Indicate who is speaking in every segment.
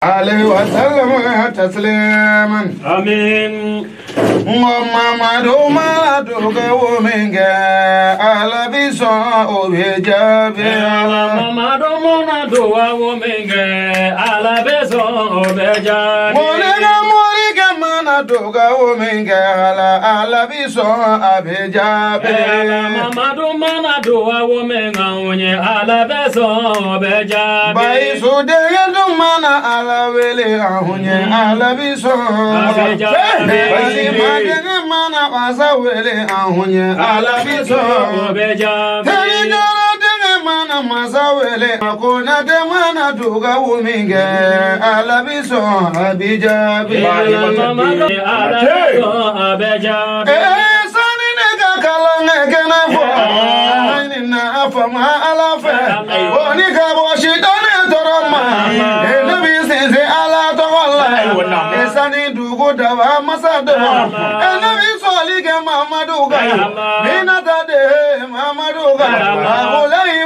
Speaker 1: عليه وسلم تسليما
Speaker 2: آمين
Speaker 1: محمد ما تقوى منك على بسوء بجابي
Speaker 2: محمد ما تقوى منك على بسوء بجابي
Speaker 1: Doga wominga ala biso abejabe
Speaker 2: Mamadu mana doa wominga unye ala beso abejabe
Speaker 1: Bai sude yendu mana ala wele ahunye ala biso abejabe Bai madenge mana wasa wele ahunye ala biso abejabe Mana masawele akona de mana duga wuminge ala biso abijabi
Speaker 2: ala biso abijabi
Speaker 1: sani nega kala nege na fo na afama ala fe oni ka bo shidane toroma nabi sense ala togolla sani dugo dawa masado nabi solige mamaduga minata de mamaduga olai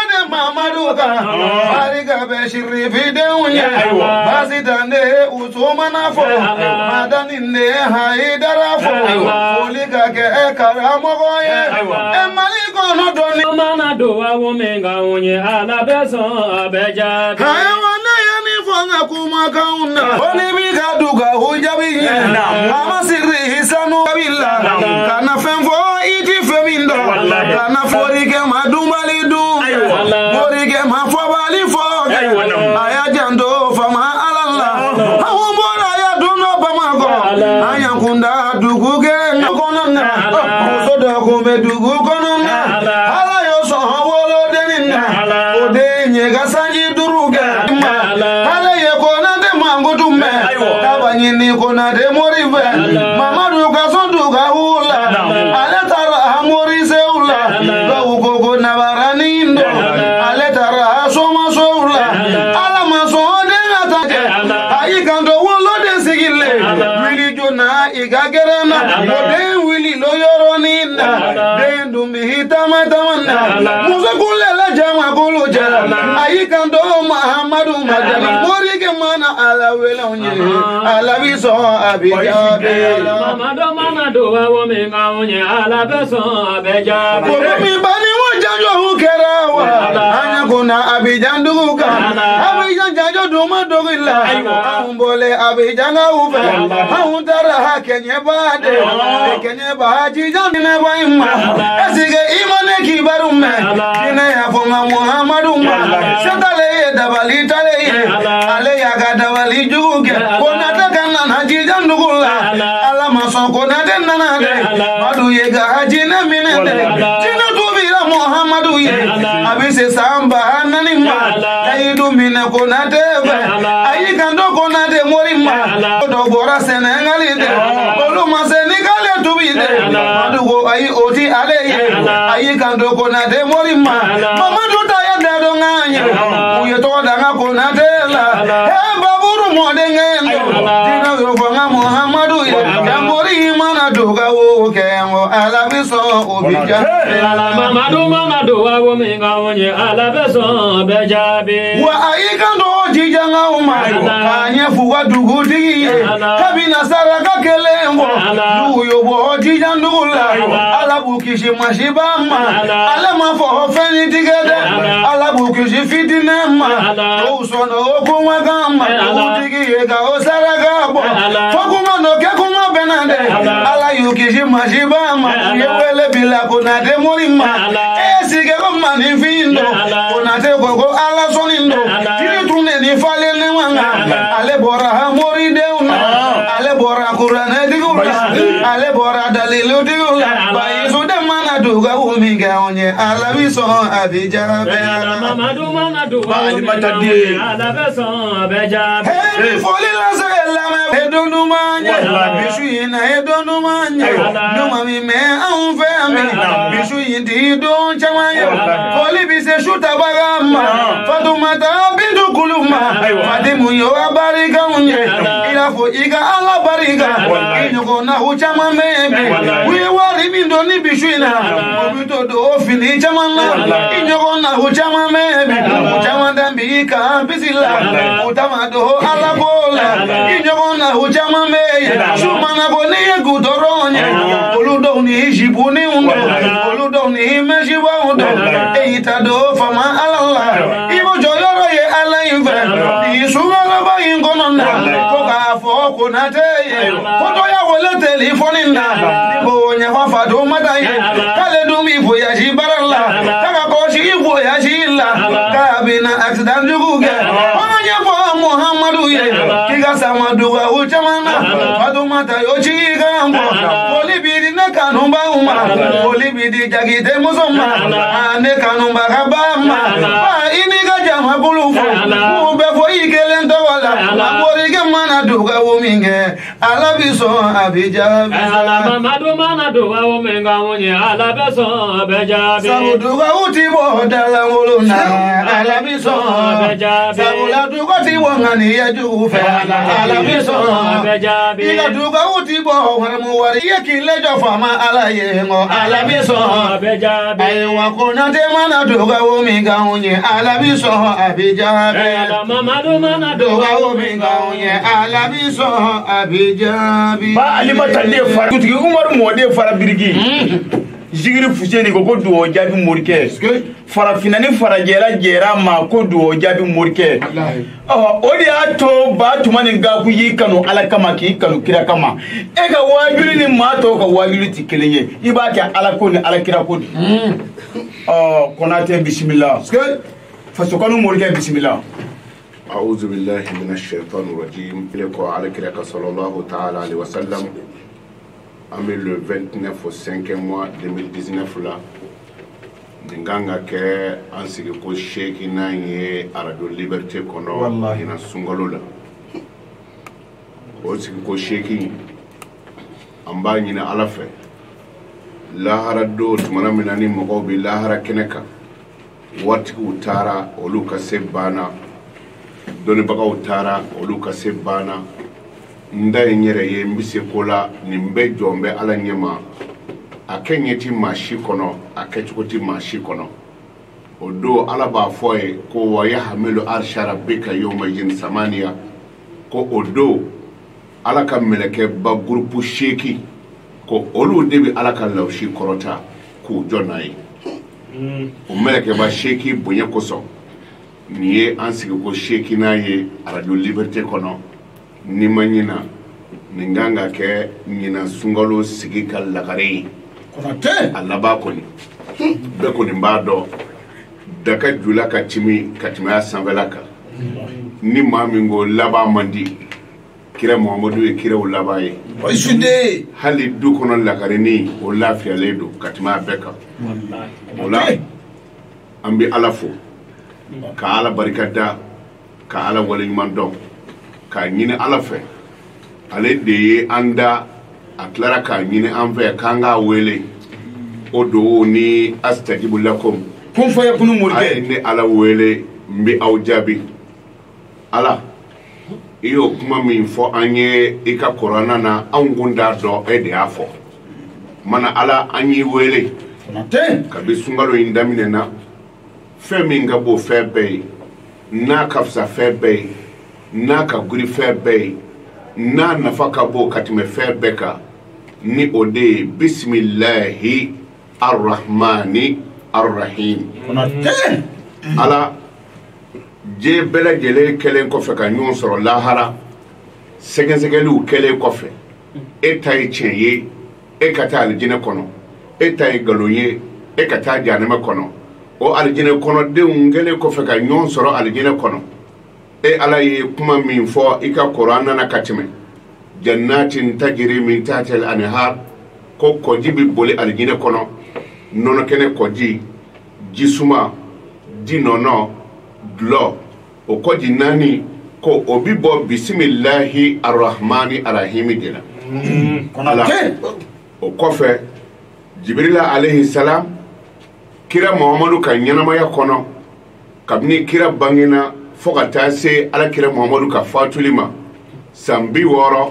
Speaker 1: Ariga beshiri videonya basitande usoma nafo madaninde haidara fo oliga ke karamogoye emaliko no doni
Speaker 2: mana doa womenga unye ala beso abejabe
Speaker 1: hayawana yani fonga kuma kauna oni biga duga hujabi ama sirri hisanu kabila kana femfo iti femindo kana forike madumbali du Morige mafobali foge ayajando fama alalla awumbora ya duno bamago ayankunda duguge kononna sodo kumbe dugu kononna ala yo so hawolo deninna odenye gasanji duruge ala ye konande mangutume tabanyini konade morive mamadu kasondu gahula ala tara morise ula gawugo na barani Igagerana, Modern Willy Loyoronina, Dendu Mihitama Tamana, Musakulela Jama Guluja, Ayikando Mahamadu Madani, Morigamana Alawelonye, Alaviso Abijabe,
Speaker 2: Mamado Manado, a woman, Alabeso Abejabe,
Speaker 1: Bani Wajajo Kerawa, Anakuna Abijanduka, Abijan Jajo Duma Dogilla, Ambole Abijanga Uva, Tara Kenya Bade, Kenya Baji Janine Waima, Esige Imane Kibarume, Kinea Fonga Muhammaduma, Satale, Dabalitale, Aleaga Davali Juge, Konataka Haji Jandugula, Alamason Konatana, Madu Yega Hajina Minete, Tina Tuvira Muhammadu, Abise Samba Nanima, Aidu Mina Konateve, Ayikando Konate Morima, Dobora Senengali. Oluma senigale tubide madugo ayi oti ale ayi kando kona de morima mamadu taya de donganya uye to danga kona de la e baburu mode ngendo dina yo fanga muhammadu ya morima na duga wo kengo ala biso obija mamadu wa menga onye ala biso bejabe wa ayi kando jijanga uma kanya fuwa dugu digi kabina saraka kelengo duyo bo jijandula alabukishi mashibama alama fo feni tigede alabukishi fitinema usono okuma gama udigi ega osaraka bo fokuma no kekuma benande ala yukishi mashibama yewele bila kunade morima esige koma ni findo kunade gogo ala sonindo tiri tune ni fale ni wanga ale bora hamori deuna ale bora kurane digula ale bora dalilu digula baizu de mana duga uminga onye ala biso abijabe mamadu mana duga ala biso abijabe hey foli la sela me edonu manya bisu ina edonu manya numa mi me anfe ami bisu yindi don chamayo foli bise shuta bagama fatuma ta bintu kuluma fadimu yo abarika unye ila fo iga ala wariga inyogo na uchama meme we wari mindo ni bishwina obito do fini chamana inyogo na uchama meme uchama dambika bisila utama do ala bola inyogo na uchama meme shumana boni gudoronya oludo ni jibuni undo oludo ni mejiwa undo eita do fama ala ibo joyoro ye ala inve ni sumala ba ingonona koka fo konate foto ya wole telefoni na nibo nya fa do madaye kale do mi voyage barala taka ko shi voyage la ka bina accident juguge anya fo muhammadu ye kiga samadu wa uchamana fado mata yo chiga mbo poli bidi na kanumba uma poli bidi jagite musoma ane kanumba kabama ba iniga jama bulufu ube fo ikele ndawala amori ge mana duga wominge alabiso abijabi
Speaker 2: Alamamadu mana duga wominga wonye alabiso abijabi
Speaker 1: samuduga utibo dala woluna alabiso abijabi samula duga tibo ngani ya jufe alabiso abijabi ila duga utibo waramu wari yekile jofama alaye ngo alabiso abijabi aywa kona te mana duga wominga wonye alabiso abijabi
Speaker 2: Alamamadu mana
Speaker 1: duga wominga wonye alabiso abijabi
Speaker 3: ba alimata de fara kutigi Umar mode fara birigi jigiri fuseni ko duo jabi morike fara finani fara jera ma ko duo jabi morike odi ato ba tumani ga ku yi kanu alakama ki kanu kira kama e ga wajuli ni ma to ka wajuli ti kelenye iba ka alako ni alakira ko konate bismillah fasokanu morike bismillah
Speaker 4: أعوذ بالله من الشيطان الرجيم لكو على كريك صلى الله تعالى عليه وسلم أمي le 29 au 5e mois 2019 là Dinganga ke ansigi ko sheki nanye arado liberté kono wallahi na sungalo la o sigi ko sheki amba nyina alafe lahara do tumana minani mo bi lahara keneka wati utara oluka sebana doni baga utara oluka sebana nda nyere ye mbise kola nimbe jombe ala nyema akenyeti mashi kono akechukoti mashi kono odo ala ba foye ko wa yahmilu arsha rabbika yawma jin samaniya ko odo ala ka meleke ba grupu sheki ko olu debi ala ka lawshi korota ku jonai o meleke ba sheki bunye koso niye ansigi ko sheki na ye radio liberté kono ni manyina ninganga ke nyina sungalo sigi kal lagare konate alaba koni be koni mbado daka jula katima sanvelaka ni mamingo laba mandi kira Muhammadu e kira ulaba ye oisude hali du kono lagare ni o lafia ledo katima beka wallahi ambi alafo ka ala barikada ka ala waliman don ka nyine alafe ale de anda aklara ka nyine anfe kanga wele odo ni astajibu lakum
Speaker 3: kun fa yakunu murke
Speaker 4: ne ala wele mbi awjabi ala iyo kuma min fo anye ika corona na angunda do e de afo mana ala anyi wele
Speaker 3: konate
Speaker 4: ka be sungalo indamine na feminga bo febe na kafsa febe na ka guri febe na nafaka bo katime febe ka ni ode bismillahi arrahmani arrahim
Speaker 3: konate
Speaker 4: ala je bela jele kelen ko fe ka nyon soro lahara segezegelu kelen ko fe etay chenye e kata aljine kono etay galoye e kata janema kono o aljine kono de ngele ko fe ka nyon soro aljine kono e ala ye kuma min fo ika qur'ana na katime jannatin tajri min tahtiha al-anhar ko koji bi boli aljine kono nono kene koji jisuma dinono dlo o koji nani ko obibo bismillahi arrahmani arrahim dina konate o kofe jibrila alayhi salam kira muhammadu kan nyanamaya kono kabni kira bangina foka ta se ala kira muhammadu ka fatulima sambi woro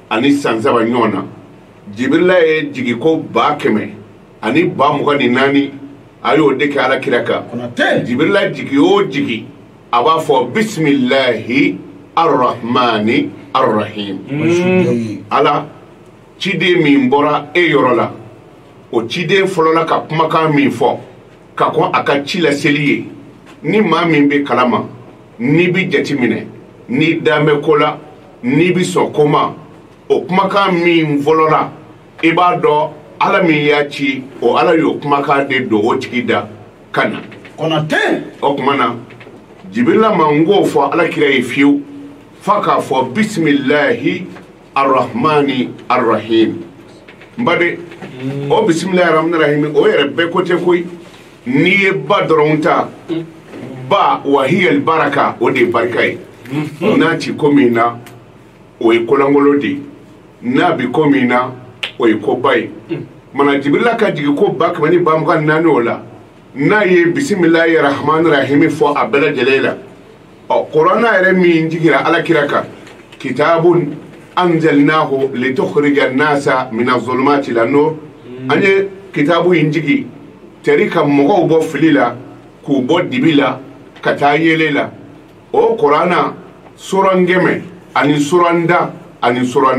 Speaker 4: ani san saba ɲɔgɔn na Jibrila ye jigi ko 100 ani 24 a y'o de kɛ Alakira kan Jibrila jigi o jigi a b'a fɔ bisimilahi arrahmani arrahim Ala ciden min bɔra e yɔrɔ la o ciden fɔlɔ la ka kumakan min fɔ ka kɔn a ka ci laseli ye ni maa min bɛ kalama ni bi jateminɛ ni dan bɛ ko la ni bi sɔn ko ma o kumakan min fɔlɔ la i b'a dɔn Ala min y'a ci o Ala y'o kumakan de don o tigi da ka na o tuma na Jibrila ma n k'o fɔ Alakira ye fiyewu f'a k'a fɔ bisimilahi arrahmani arrahim Mbade o bisimilahi arrahmani arrahim o yɛrɛ bɛɛ ko tɛ koyi n'i ye ba dɔrɔn ta ba wahiyal baraka o de barika ye n'a ci ko min na o ye kolangolo de n'a bi ko min na o ye ko ba ye mana Jibrila ka jigi ko 124 o la n'a ye bisimilahi arrahmani arrahim fɔ a bɛɛ lajɛlen la Kurana yɛrɛ min jigira Alakira kan kitabun anzalnahu litukhrija an-nasa min az-zulumati ila an-nur an ye kitabu in jigi teri ka mɔgɔw bɔ fili la k'u bɔ dibi la ka taa yele la o Kurana sura 100 ani sura 10 ani sura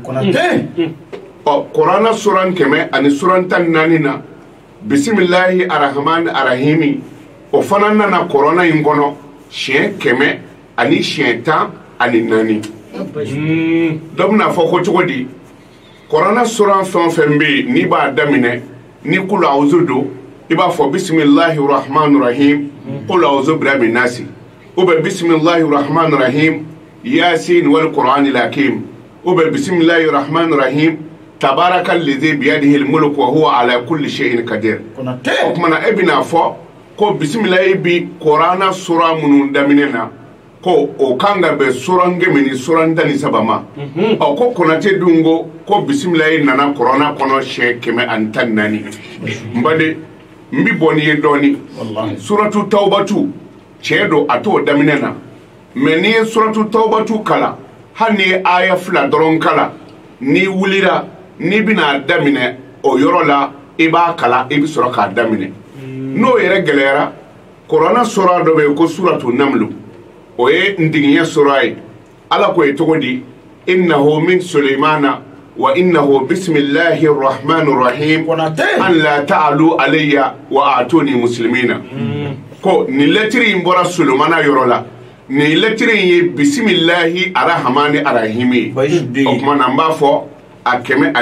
Speaker 4: 4 Kurana sura 100 ani sura 14 na bisimilahi arrahmani arrahimi o fana nana Kurana in kɔnɔ siɲɛ 100 ani siɲɛ 10 ani 4 dɔ bɛna fɔ ko cogo di Kurana sura fɛn o fɛn bɛ yen n'i b'a daminɛ ni kul a'uzu don i b'a fɔ bisimilahi rahmani rahim kul a'uzu birabi nasi ou bien bisimilahi rahmani rahim yasin wal qur'anil hakim ou bien bisimilahi rahmani rahim tabaraka allazi biyadihi al-mulku wa huwa ala kulli shay'in qadir o kuma na e bɛna fɔ ko bisimilahi bi Kurana sura minnu daminɛ na ko o kan ka bɛn sura 100 ni sura 13 ma ko Konate dun ko bisimilahi nana Kurana kɔnɔ siɲɛ 114 Mbade n bi bɔ n'i ye dɔɔni suratu tawbatu tiɲɛ don a t'o daminɛ na mais n'i ye suratu tawbatu kala hali n'i ye aya 2 dɔrɔn kala n'i wulira n'i bɛna daminɛ o yɔrɔ la i b'a kala i bɛ sɔrɔ k'a daminɛ n'o yɛrɛ gɛlɛyara Kurana sura dɔ bɛ yen ko suratu namlu o ye ndigiɲɛ sura ye Ala ko ye cogo di innahu min Sulaymana wa innahu bisimilahi rahmani rahim an la ta'alu alayya wa atuni muslimina ko ni letiri in bɔra Sulemana yɔrɔ la ni letiri in ye bisimilahi arrahmani arrahimi o kuma na n b'a fɔ a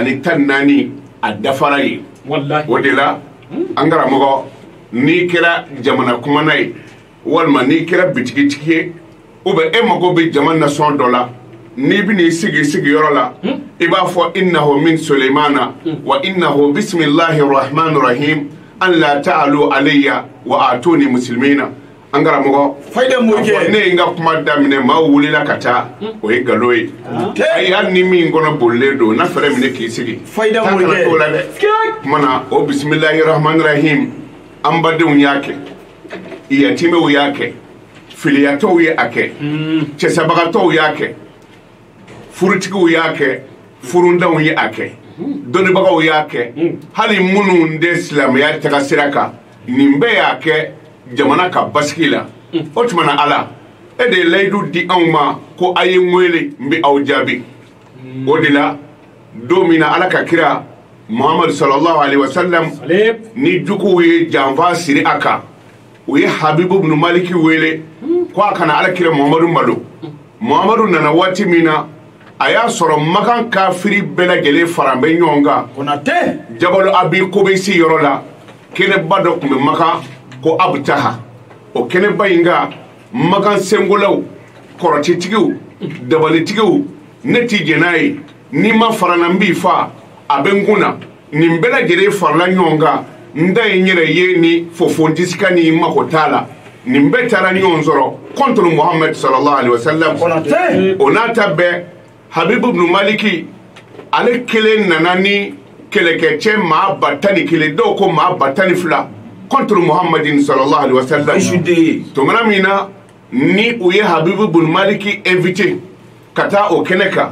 Speaker 4: 114 a dafara ye o de la an karamɔgɔ n'i kɛra jamana kumana ye walima n'i kɛra bitigitigi ye ou bien e mago bɛ jama nasɔn dɔ la n'i bɛ n'i sigi sigiyɔrɔ la i b'a fɔ innahu min Sulaymana wa innahu bisimilahi rahmani rahim an la ta'alu alayya wa atuni muslimina an karamɔgɔ fayida morikɛ ne ye n ka kuma daminɛ maa wulila ka taa o ye nkalon ye ayi hali ni min kɔnɔ bolilen don n'a fɛrɛ minɛ k'i sigi
Speaker 1: fayida morikɛ
Speaker 4: t'o la dɛ kuma na o bisimilahi rahmani rahim an badenw y'a kɛ yatimɛw y'a kɛ filiyatɔw ye a kɛ cɛsabagatɔw y'a kɛ furutigiw y'a kɛ furundaw ye a kɛ dɔnnibagaw y'a kɛ hali minnu de silamɛya taga sira kan nin bɛɛ y'a kɛ jamana ka basigi la o tuma na Ala e de ye layidu di anw ma ko a ye n wele n bɛ aw jaabi o de la don min na Ala ka kira Muhammadu sallallahu alaihi wasallam ni juguw ye janfa siri a kan u ye Habibu ibn Maliki wele ko a kana Alakira Muhammadu malo Muhammadu nana waati min na a y'a sɔrɔ Makan kafiri bɛɛ lajɛlen fara bɛ ɲɔgɔn kan Jabalu Abi Kubesi yɔrɔ la kɛnɛba dɔ tun bɛ Makan ko Abutaha o kɛnɛba in kan Makan sengolaw kɔrɔtitigiw dabalitigiw ne t'i jɛn n'a ye n'i ma fara n na n b'i faa a bɛ n kun na nin bɛɛ lajɛlen farala ɲɔgɔn kan n da ye n yɛrɛ ye ni fofontisika ni mako t'a la nin bɛɛ taara ɲɔgɔn sɔrɔ contre Muhammad sallallahu alaihi wasallam o n'a ta bɛɛ Habibu ibn Maliki ale kelen nana ni kɛlɛkɛcɛ maa 11 dɔw ko maa 12 contre Muhammadin sallallahu alaihi wasallam tumana min na ni u ye Habibu ibn Maliki invité ka taa o kɛnɛ kan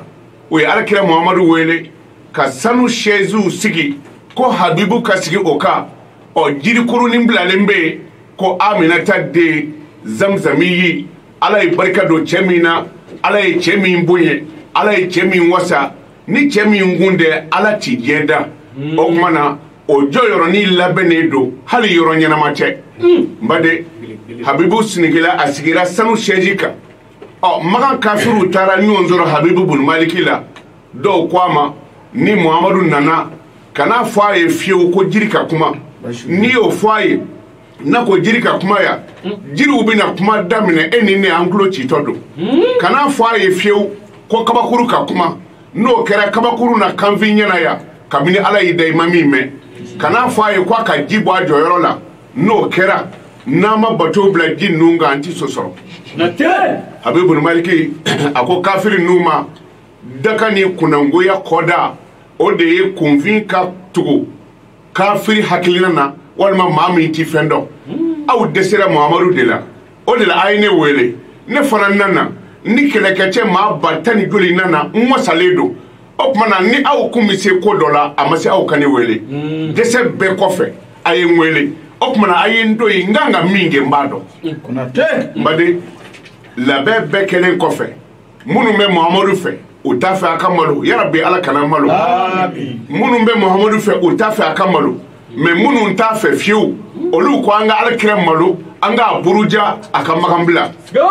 Speaker 4: o ye alakira muhamadu wele ka sanu shezu sigi ko habibu ka sigi o ka o jirikuru ni bilalen be ko aminata de zamzamiyi ala ye barika do cɛ min na ala ye cɛ min boɲɛ ala ye cɛ min wasa ni cɛ min gunde ala ti diɲɛ da o kuma na o jɔyɔrɔnin labɛnnen do hali yɔrɔ ɲɛnama tɛ n bade habibu sinigila a sigira sanu sheji kan magan kafiru taara ɲɔgɔn sɔrɔ habibu bun maliki la dɔw ko a ma ni muhamadu nana kana fɔ a ye fiyewu ko jiri ka kuma ni y'o fɔ a ye na ko jiri ka kuma ya jiriw bɛna kuma daminɛ e ni ne an tulo citɔ don kana fɔ a ye fiyewu ko kabakuru ka kuma n'o kɛra kabakuru na kanfin ɲɛna ya kabini ala y'i da i ma min mɛn kana fɔ a ye ko a ka ji bɔ a jɔyɔrɔ la n'o kɛra n'an ma bato bila ji ninnu kan an ti sɔsɔrɔ habibu bun maliki a ko kafiri ninnu ma daka ni kunangoya kɔda o de ye kunfin ka tugu kafiri hakilina na walima maa min ti fɛn dɔn aw dɛsɛra muhamadu de la o de la a ye ne wele ne fana nana ni kɛlɛkɛcɛ maa ba tan ni joli nana n wasalen don o tuma na ni aw kun bɛ se ko dɔ la a ma se aw ka ne wele dɛsɛ bɛɛ kɔfɛ a ye n wele o tuma na a ye n to yen n kan ka min kɛ n b'a dɔn n baden labɛn bɛɛ kɛlen kɔfɛ minnu bɛ muhamadu fɛ o t'a fɛ a ka malo yarabi ala kana malo minnu bɛ muhamadu fɛ o t'a fɛ a ka malo mais minnu t'a fɛ fiyewu olu ko an ka alakira malo an ka buruja a ka magan bila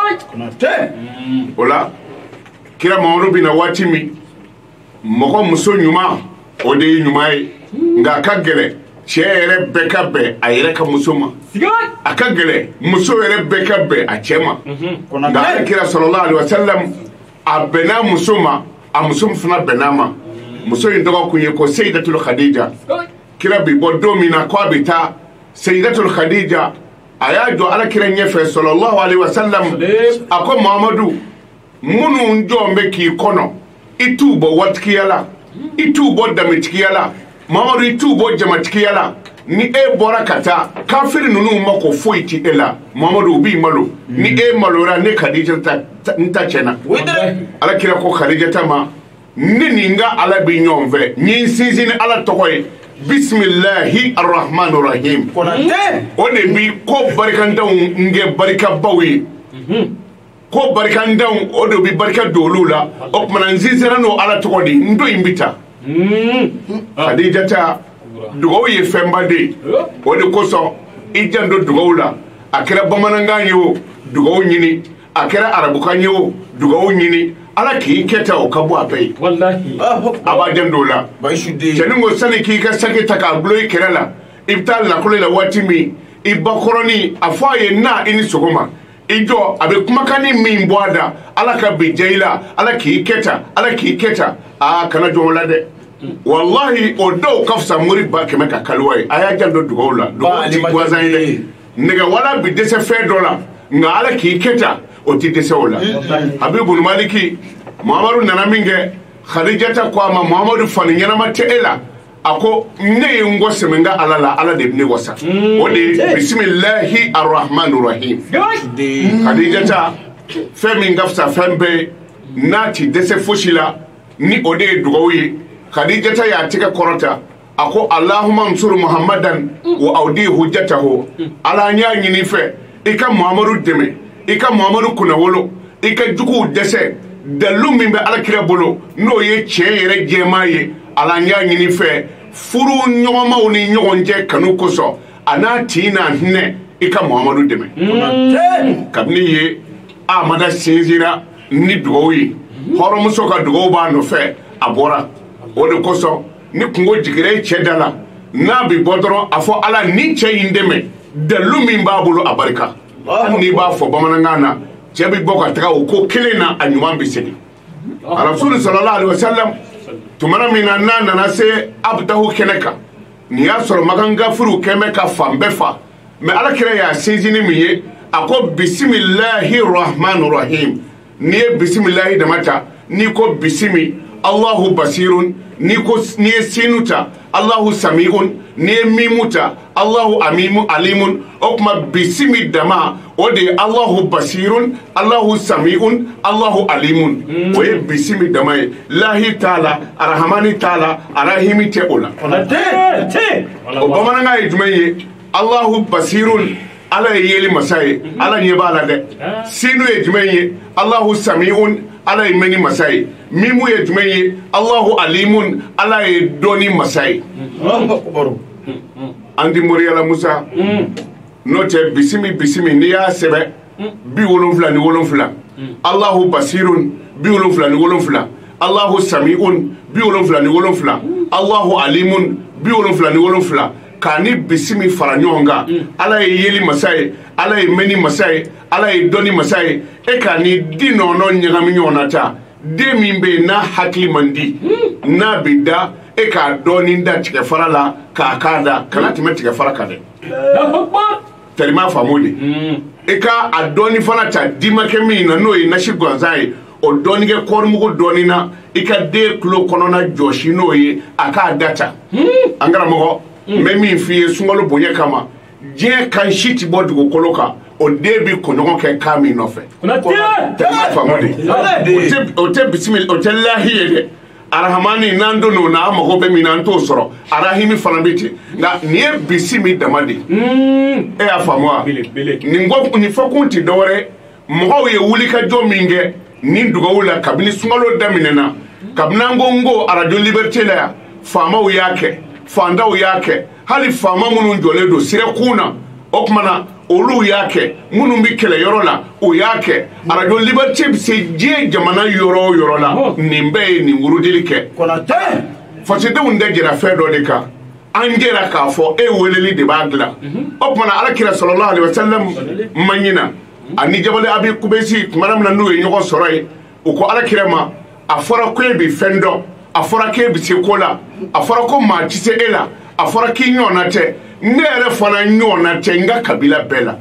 Speaker 4: o la kira muhamadu bɛna waati min mɔgɔ muso ɲuman o de ye ɲuman ye nka a ka gɛlɛ cɛ yɛrɛ bɛɛ ka bɛn a yɛrɛ ka muso ma a ka gɛlɛ muso yɛrɛ bɛɛ ka bɛn a cɛ ma nka alakira sallallahu alaihi wasallam a bɛnna muso ma a muso fana bɛnna ma muso in tɔgɔ kun ye ko seyidatul khadija kira bi bɔ don min na ko a bɛ taa seyidatul khadija a y'a jɔ alakira ɲɛfɛ sallallahu alaihi wasallam a ko muhamadu minnu jɔn bɛ k'i kɔnɔ i t'u bɔ waritigiya la i t'u bɔ dametigiya la muhamadu i t'u bɔ jamatigiya la ni e bɔra ka taa kafiri ninnu ma ko foyi ti e la muhamadu u b'i malo ni e maloyara ne khadija n ta tiɲɛna alakira ko khadija ta ma ne ni n ka ala bɛ ɲɔgɔn fɛ n ye n sinsin ni ala tɔgɔ ye bisimilahi arahmanu rahim o de bi ko barikantanw n kɛ barikabaw ye ko barikantanw o de bi barika don olu la o tumana n sinsira n'o ala tɔgɔ de n do in bi ta khadija ta dugawu ye fɛnba de ye o de kosɔn i janto dugawu la a kɛra bamanankan ye o dugawu ɲini a kɛra arabukan ye o dugawu ɲini ala k'i kɛta o ka bɔ a bɛɛ ye a b'a janto o la cɛnin ko sani k'i ka saki ta k'a gulon i kɛrɛ la i bɛ taa lakɔli la waati min i bakɔrɔni a fɔ a ye na i ni sɔgɔma i jɔ a bɛ kumakanni min bɔ a da ala ka bi diya i la ala k'i kɛta ala k'i kɛta kana jɔn o la dɛ wallahi o dɔw ka fisa mori ba kɛmɛ ka kaliwa ye a y'a janto dugawu la dugawu ti gansan ye dɛ nɛgɛwala bi dɛsɛ fɛn dɔ la nka ala k'i kɛta o ti dɛsɛ o la habibu bun maliki muhamadu nana min kɛ khadijata ko a ma muhamadu fani ɲɛnama tɛ e la a ko ne ye n kɔ sɛmɛ n ka ala la ala de bɛ ne wasa o de ye bisimilahi arahmanu rahim khadijata fɛn min ka fisa fɛn bɛɛ n'a ti dɛsɛ fosi la ni o de ye dugawu ye khadijata y'a tɛgɛ kɔrɔta a ko allahumma ansur muhammadan wa awdi hujjatahu ala n y'a ɲini fɛ i ka muhamadu dɛmɛ i ka muhamadu kunnawolo i ka juguw dɛsɛ dalu min bɛ alakira bolo n'o ye tiɲɛ yɛrɛ jɛman ye ala n y'a ɲini fɛ furu ɲɔgɔnmaw ni ɲɔgɔn cɛ kanu kosɔn a n'a tin n'a hinɛ i ka muhamadu dɛmɛ kabini ye amada sinzira ni dugawu ye hɔrɔnmuso ka dugawu b'a nɔfɛ a bɔra o de kosɔn ni kungo jigira i cɛ da la n'a bi bɔ dɔrɔn a fɔ ala ni cɛ in dɛmɛ dalu min b'a bolo a barika hali n'i b'a fɔ bamanankan na cɛ bi bɔ ka taga o ko kelen na a ɲuman bi segin rasulu sallallahu alaihi wasallam tumana min na n'a nana se abdahu kɛnɛ kan nin y'a sɔrɔ makan gafuru kɛn bɛ ka fan bɛɛ fa mɛ alakira y'a sinsinni min ye a ko bisimilahi rahmanu rahim n'i ye bisimilahi dama ta n'i ko bisimi allahu basirun n'i ye sinu ta allahu sami'un ni mimuta Allahu alimun okuma bisimi dama o de Allahu basirun Allahu samiun Allahu alimun o ye bisimi dama ye lahi taala arhamani taala arahimi te ola o bamananga ye jumɛn ye Allahu basirun ala ye yeli masa ye ala ɲɛ b'a la dɛ sinu ye jumɛn ye Allahu samiun ala ye mɛni masa ye mimu ye jumɛn ye Allahu alimun ala ye dɔni masa ye andi moriyala Musa n'o tɛ bisimi n'i y'a sɛbɛ 77 Allahu basirun 77 Allahu samiun 77 Allahu alimun 77 k'a ni bisimi fara ɲɔgɔn kan ala ye yeli masa ye ala ye mɛni masa ye ala ye dɔni masa ye e k'a ni di nɔnɔ ɲagami ɲɔgɔn na ta den min bɛ yen n'a hakili man di n'a bɛ da e k'a dɔɔni da tigɛfara la k'a k'a da kana tɛmɛ tigɛfara kan dɛ tɛrima faamu de e ka a dɔɔni fana ta dimakɛ min na n'o ye nasi gansan ye o dɔɔni kɛ kɔɔrimugu dɔɔni na i ka den tulo kɔnɔna jɔsi n'o ye a k'a da ta an karamɔgɔ n bɛ min f'i ye sunkalo bonya kama diɲɛ kan si tɛ bɔ dugukolo kan o den bi kɔɲɔgɔn kɛ kan min nɔfɛ tɛrima faamu de o tɛ bisimila o tɛ lahi ye dɛ arahamani n'an don n'o na an mago bɛ min na an t'o sɔrɔ arahimi fana bɛ ten nka nin ye bisimi dama de e y'a faamu wa nin fɔkun tɛ dɔwɛrɛ mɔgɔw ye wulikajɔ min kɛ nin dugawu la kabini sunkalo daminɛna kabini an ko n ko arajo liberté la yan faamaw y'a kɛ fandaw y'a kɛ hali faama minnu jɔlen don sirakun na o tuma na olu y'a kɛ minnu bɛ kɛlɛyɔrɔ la o y'a kɛ arajo liberté bɛ se diɲɛ jamana yɔrɔ o yɔrɔ la nin bɛɛ ye nin wurudili kɛ fasidenw tɛ jɛra fɛn dɔ de kan an jɛra k'a fɔ e weleli de b'a dilan o tuma na alakira sallallahu alaihi wasallam ma ɲina ani jabali abi kubesi tuma min na n'u ye ɲɔgɔn sɔrɔ yen u ko alakira ma a fɔra ko e bɛ fɛn dɔn a fɔra k'e bɛ se ko la a fɔra ko maa tɛ se e la a fɔra k'i ɲɔgɔnna tɛ ne yɛrɛ fana ɲɔgɔnna tɛ n ka kabila bɛɛ la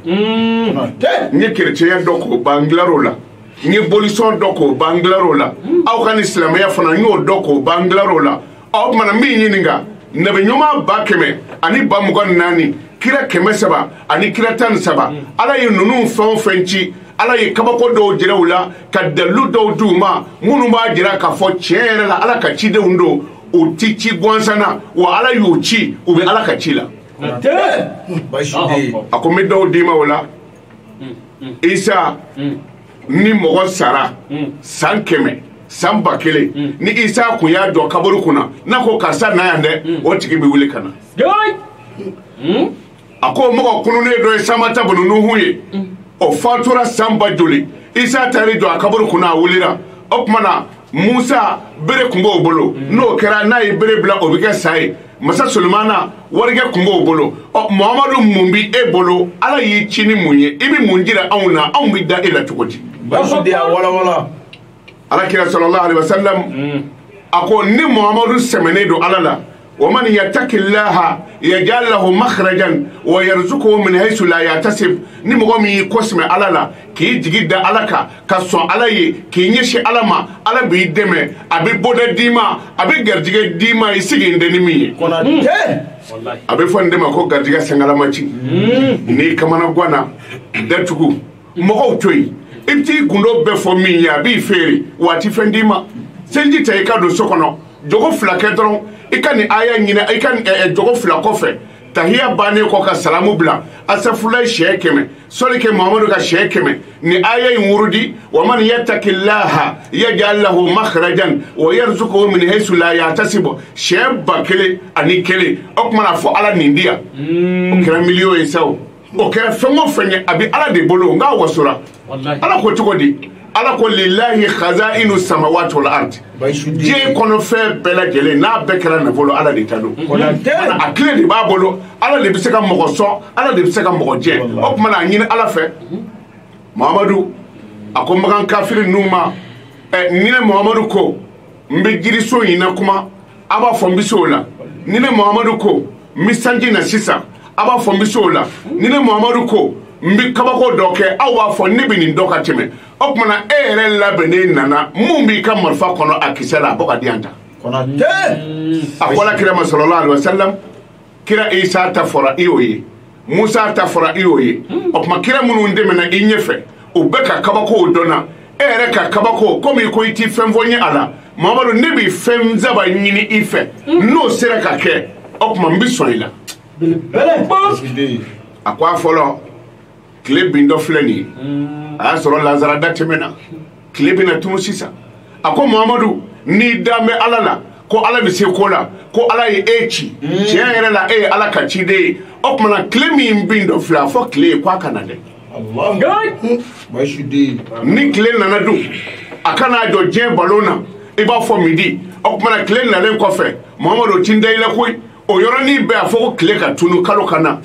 Speaker 4: n ye kerecɛnya dɔ k'o ban dilar'o la n ye bolisɔn dɔ k'o ban dilar'o la aw ka ni silamɛya fana n y'o dɔ k'o ban dilar'o la ɔ tuma na n b'i ɲininka nabiɲuman 100 ani 24 kira 100 ani kira 13 ala ye ninnu fɛn o fɛn ci ala ye kabako dɔw jira u la ka dalilu dɔw d'u ma minnu b'a jira k'a fɔ tiɲɛ yɛrɛ la ala ka cidenw don u ti ci gansan na wa ala y'u ci u bɛ ala ka ci la a ko n bɛ dɔw d'i ma o la isa ni mɔgɔ sara san 100 san 1000 ni isa kun y'a jɔ kaburu kunna n'a ko karisa na yan dɛ o tigi bɛ wuli ka na a ko mɔgɔ kununnen dɔ ye samata bunu nuhu ye o fatura san 10 joli isa taari jɔ a kaburu kunna a wulira o tuma na musa bere kun b'o bolo n'o kɛra n'a ye bere bila o bɛ kɛ sa ye masa sulemana warikɛ kun b'o bolo ɔ muhamadu mun bi e bolo ala y'i ci ni mun ye i bɛ mun jira anw na anw bɛ da e la cogo di
Speaker 1: basi de y'a walawala
Speaker 4: alakira sallallahu alaihi wasallam a ko ni muhamadu sɛmɛnen don ala la ومن يتق الله يجعل له مخرجا ويرزقه من حيث لا يحتسب ni mɔgɔ min y'i kɔsɛmɛ ala la k'i jigi da ala kan ka sɔn ala ye k'i ɲɛsin ala ma ala b'i dɛmɛ a bɛ bɔda d'i ma a bɛ garijɛgɛ d'i ma i sigi n tɛ ni min ye a bɛ fɔ nin de ma ko garijɛgɛ sangalama ci n'i kamana ganna datugu mɔgɔw to yen i bɛ t'i gundo bɛɛ fɔ min ye a b'i feere wa a ti fɛn d'i ma seliji ta i ka don so kɔnɔ jogo 2 kɛ dɔrɔn i ka nin aya ɲinɛ i ka jogo 2 kɔfɛ tahiya bannen kɔ ka salamu bila asafulai siyɛ 100 sɔli kɛ muhamadu ka siyɛ 100 ni aya in wurudi wa man yattaqillaha yaj'al lahu makhrajan wa yarzuquhu min haythu la yahtasib siyɛ 1000 ani 1 o kuma na fɔ ala nin diya o kɛra miliyo ye sa o kɛra fɛn o fɛn ye a bɛ ala de bolo n k'a wasora ala ko cogo di ala ko lillahi khaza'inu samawati wal ard diɲɛ kɔnɔ fɛn bɛɛ lajɛlen n'a bɛɛ kɛra nafolo ala de ta don a tile de b'a bolo ala de bɛ se ka mɔgɔ sɔn ala de bɛ se ka mɔgɔ jɛ o tuma na a ɲini ala fɛ muhamadu a ko makan kafiri ninnu ma ni ne muhamadu ko n bɛ jiriso in na kuma a b'a fɔ n bɛ se o la ni ne muhamadu ko n bɛ sanji na sisan a b'a fɔ n bɛ se o la ni ne muhamadu ko n bɛ kabako dɔ kɛ aw b'a fɔ ne bɛ nin dɔ ka tɛmɛ o tuma na e yɛrɛ labɛnnen nana mun b'i ka marifa kɔnɔ a kisɛ la a bɔ ka di yan ta a ko alakira ma sallallahu alaihi wasallam kira Isa ta fɔra i y'o ye Musa ta fɔra i y'o ye o tuma kira minnu dɛmɛna i ɲɛfɛ o bɛɛ ka kabakow dɔnna e yɛrɛ ka kabako komi ko i ti fɛn fɔ ɲɛ a la Mamadu ne bi fɛn zaba ɲini i fɛ n'o sera ka kɛ o tuma n bi sɔn i la a ko a fɔlɔ tile bin dɔ filɛ nin ye a y'a sɔrɔ Lazara da tɛmɛna tile bɛna tunu sisan a ko Mamadu n'i dan bɛ Ala la ko Ala bɛ se ko la ko Ala ye e ci tiɲɛ yɛrɛ la e ye Ala ka ciden ye o tuma na tile min bin dɔ filɛ a fɔ tile ye k'a kana dɛ ni tile nana dun a kana jɔ diɲɛ balo na i b'a fɔ midi o tuma na tile nalen kɔfɛ Mamadu ti da i la koyi o yɔrɔnin bɛɛ a fɔ ko tile ka tunu kalo ka na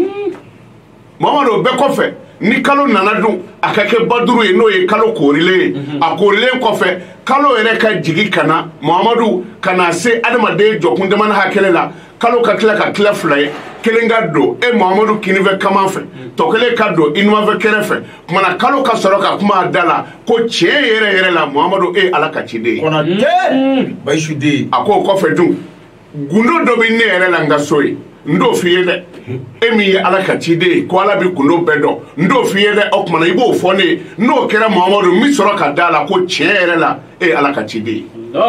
Speaker 4: Mamadu o bɛɛ kɔfɛ ni kalo nana dun a ka kɛ baduru ye n'o ye kalo koorilen ye a koorilen kɔfɛ kalo yɛrɛ ka jigi kana Mamadu kana se adamaden jɔkun damani hakɛlɛ la kalo ka tila ka tila fila ye kelen ka don e Mamadu kini fɛ kaman fɛ tɔ kelen ka don i numan fɛ kɛrɛ fɛ kumana kalo ka sɔrɔ ka kuma a da la ko tiɲɛ yɛrɛ yɛrɛ la Mamadu e Ala ka ciden ye Bayusu a ko o kɔfɛ dun gundo dɔ bɛ ne yɛrɛ la n ka so ye n t'o f'i ye dɛ e min ye Ala ka ciden ye ko Ala bɛ gundo bɛɛ dɔn n t'o f'i ye dɛ o kumana i b'o fɔ ne ye n'o kɛra Mamadu n bɛ sɔrɔ ka da la ko tiɲɛ yɛrɛ la e ye Ala ka ciden ye